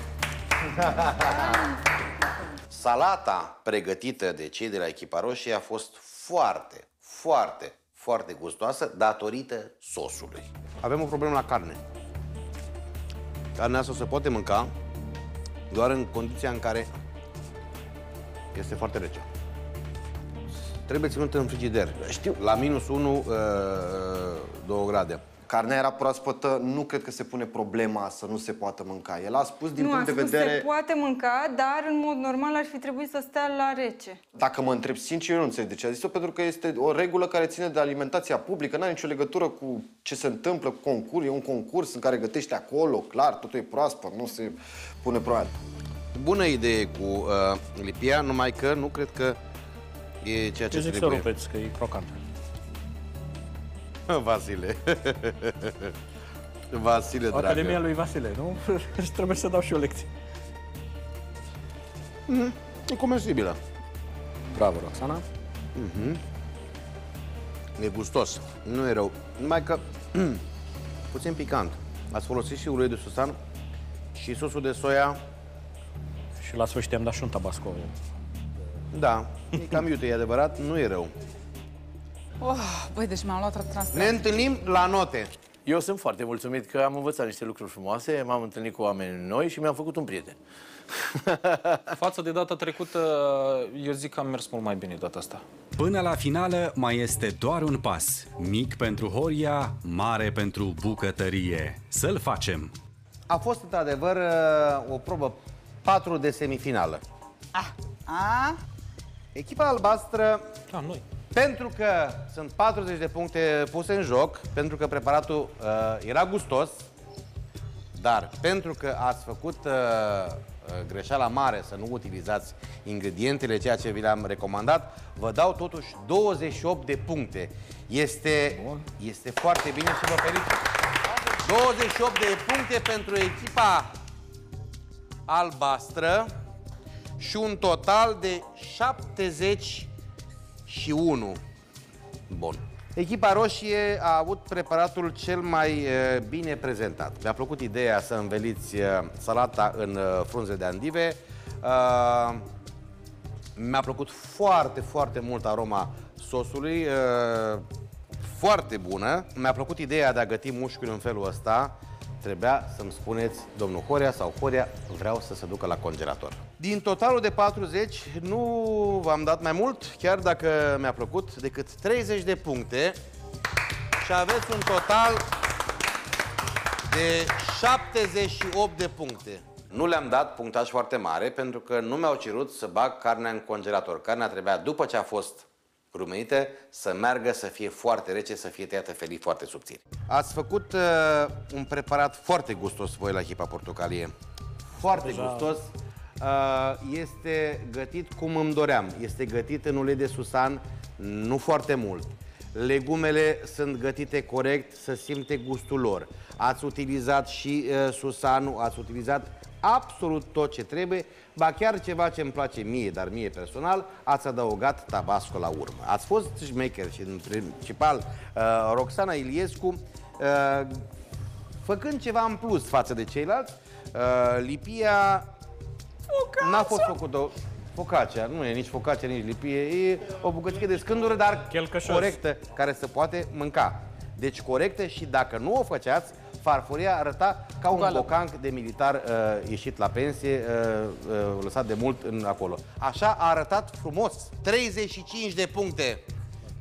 Salata pregătită de cei de la Echipa Roșie a fost foarte, foarte, foarte gustoasă datorită sosului. Avem o problemă la carne. Carnea asta se poate mânca doar în condiția în care este foarte rece. Trebuie ținută în frigider. Știu. La minus unu, două grade. Carnea era proaspătă, nu cred că se pune problema să nu se poată mânca. El a spus din nu, punct a de spus vedere... se poate mânca, dar în mod normal ar fi trebuit să stea la rece. Dacă mă întreb sincer, eu nu înțeleg de ce a zis-o, pentru că este o regulă care ține de alimentația publică, n-are nicio legătură cu ce se întâmplă cu concurs. E un concurs în care gătești acolo, clar, totul e proaspăt, nu se pune problema. Bună idee cu uh, lipia, numai că nu cred că e ceea ce Eu zic să trebuie. rupeți, că e crocant. Vasile. Vasile, dragă. Academia lui Vasile, nu? Și trebuie să dau și o lecție. Mm, e comestibilă. Bravo, Roxana. Mm-hmm. E gustos. Nu e rău. Numai că puțin picant. Ați folosit și ulei de susan și sosul de soia. Și la sfârșit am dat și un tabasco. Da, e cam iute, e adevărat, nu e rău. Oh, băi, deci mi-am luat transport. Ne întâlnim la note. Eu sunt foarte mulțumit că am învățat niște lucruri frumoase, m-am întâlnit cu oameni noi și mi-am făcut un prieten. Față de data trecută, eu zic că am mers mult mai bine data asta. Până la finală mai este doar un pas. Mic pentru Horia, mare pentru bucătărie. Să-l facem! A fost într-adevăr o probă patru de semifinală. Ah, ah. Echipa albastră, Da, noi. pentru că sunt patruzeci de puncte puse în joc, pentru că preparatul uh, era gustos, dar pentru că ați făcut uh, greșeala mare să nu utilizați ingredientele, ceea ce vi le-am recomandat, vă dau totuși douăzeci și opt de puncte. Este, este foarte bine și vă felicit. douăzeci și opt de puncte pentru echipa albastră și un total de șaptezeci și unu. Bun. Echipa roșie a avut preparatul cel mai uh, bine prezentat. Mi-a plăcut ideea să înveliți uh, salata în uh, frunze de andive. Uh, Mi-a plăcut foarte, foarte mult aroma sosului. Uh, foarte bună. Mi-a plăcut ideea de a găti mușchiul în felul ăsta. Trebuia să-mi spuneți, domnul Horia sau Horia, vreau să se ducă la congelator. Din totalul de patruzeci, nu v-am dat mai mult, chiar dacă mi-a plăcut, decât treizeci de puncte și aveți un total de șaptezeci și opt de puncte. Nu le-am dat punctaj foarte mare pentru că nu mi-au cerut să bag carnea în congelator. Carnea trebuia, după ce a fost rumenită, să meargă, să fie foarte rece, să fie tăiată felii foarte subțiri. Ați făcut uh, un preparat foarte gustos voi la echipa portocalie. Foarte Deja... gustos. Uh, este gătit cum îmi doream. Este gătit în ulei de susan, nu foarte mult. Legumele sunt gătite corect, să simte gustul lor. Ați utilizat și uh, susanul, ați utilizat absolut tot ce trebuie, ba chiar ceva ce îmi place mie, dar mie personal, ați adăugat tabasco la urmă. Ați fost șmecher și în principal uh, Roxana Iliescu, uh, făcând ceva în plus față de ceilalți. Uh, lipia n-a fost făcută. Focaccia, nu e nici focaccia, nici lipie, e o bucățică de scândură, dar Chelcășos. corectă, care se poate mânca. Deci corectă și dacă nu o făceați, farfuria arăta ca un bocanc de militar uh, ieșit la pensie, uh, uh, lăsat de mult în acolo. Așa a arătat frumos. treizeci și cinci de puncte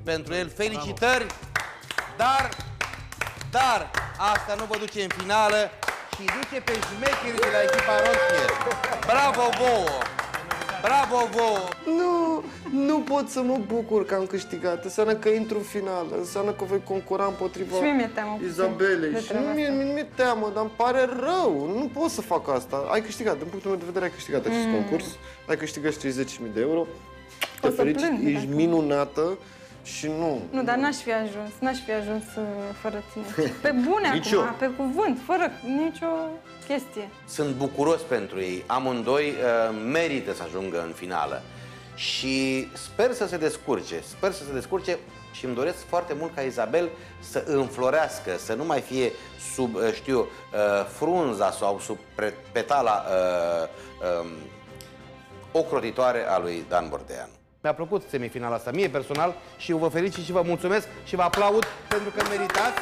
pentru el. Felicitări! Dar, dar, asta nu vă duce în finală și duce pe șmecherii de la echipa roșie. Bravo vouă! Bravo vouă! Nu, nu pot să mă bucur că am câștigat. Înseamnă că intru în finală, înseamnă că voi concura împotriva Și mie mi-e teamă puțin Izabelei. de Și treaba nu mi-e, asta. mi-e teamă, dar îmi pare rău. Nu pot să fac asta. Ai câștigat, din punctul meu de vedere ai câștigat acest concurs. Ai câștigat și zece mii de euro. Te O să felicit, plâng ești dacă- minunată și nu... Nu, dar n-aș fi ajuns, n-aș fi ajuns uh, fără tine. Pe bune Nici acum, eu. pe cuvânt, fără nicio chestie. Sunt bucuros pentru ei. Amândoi uh, merită să ajungă în finală. Și sper să se descurce. Sper să se descurce și îmi doresc foarte mult ca Izabel să înflorească, să nu mai fie sub, uh, știu, uh, frunza sau sub pre- petala uh, um, ocrotitoare a lui Dan Bordeanu. Mi-a plăcut semifinala asta, mie personal, și eu vă felicit și vă mulțumesc și vă aplaud pentru că meritați.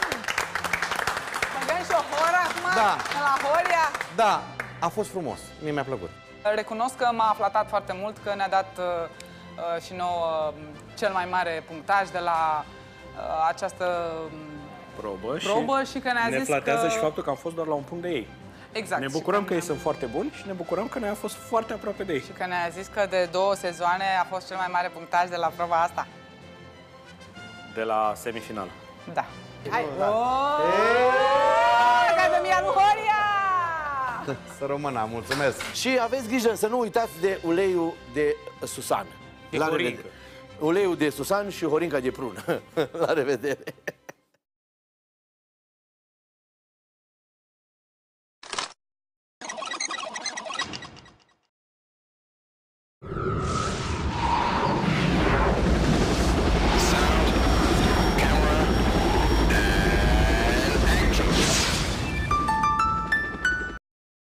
Băgăm și o horă acum? Da. La Horia? Da, a fost frumos, mie mi-a plăcut. Recunosc că m-a flatat foarte mult, că ne-a dat uh, uh, și nouă uh, cel mai mare punctaj de la uh, această Probă, probă și, și că ne-a ne zis flatează că... și faptul că am fost doar la un punct de ei. Exact. Ne și bucurăm că ei ne- sunt foarte buni și ne bucurăm că noi am fost foarte aproape de ei. Și că ne-a zis că de două sezoane a fost cel mai mare punctaj de la proba asta. De la semifinală. Da. Hai! Oh! Academia lui Horia! Să rămână, mulțumesc. Și aveți grijă să nu uitați de uleiul de Susan. E La Horinca. revedere. Uleiul de Susan și horinca de prună. La revedere.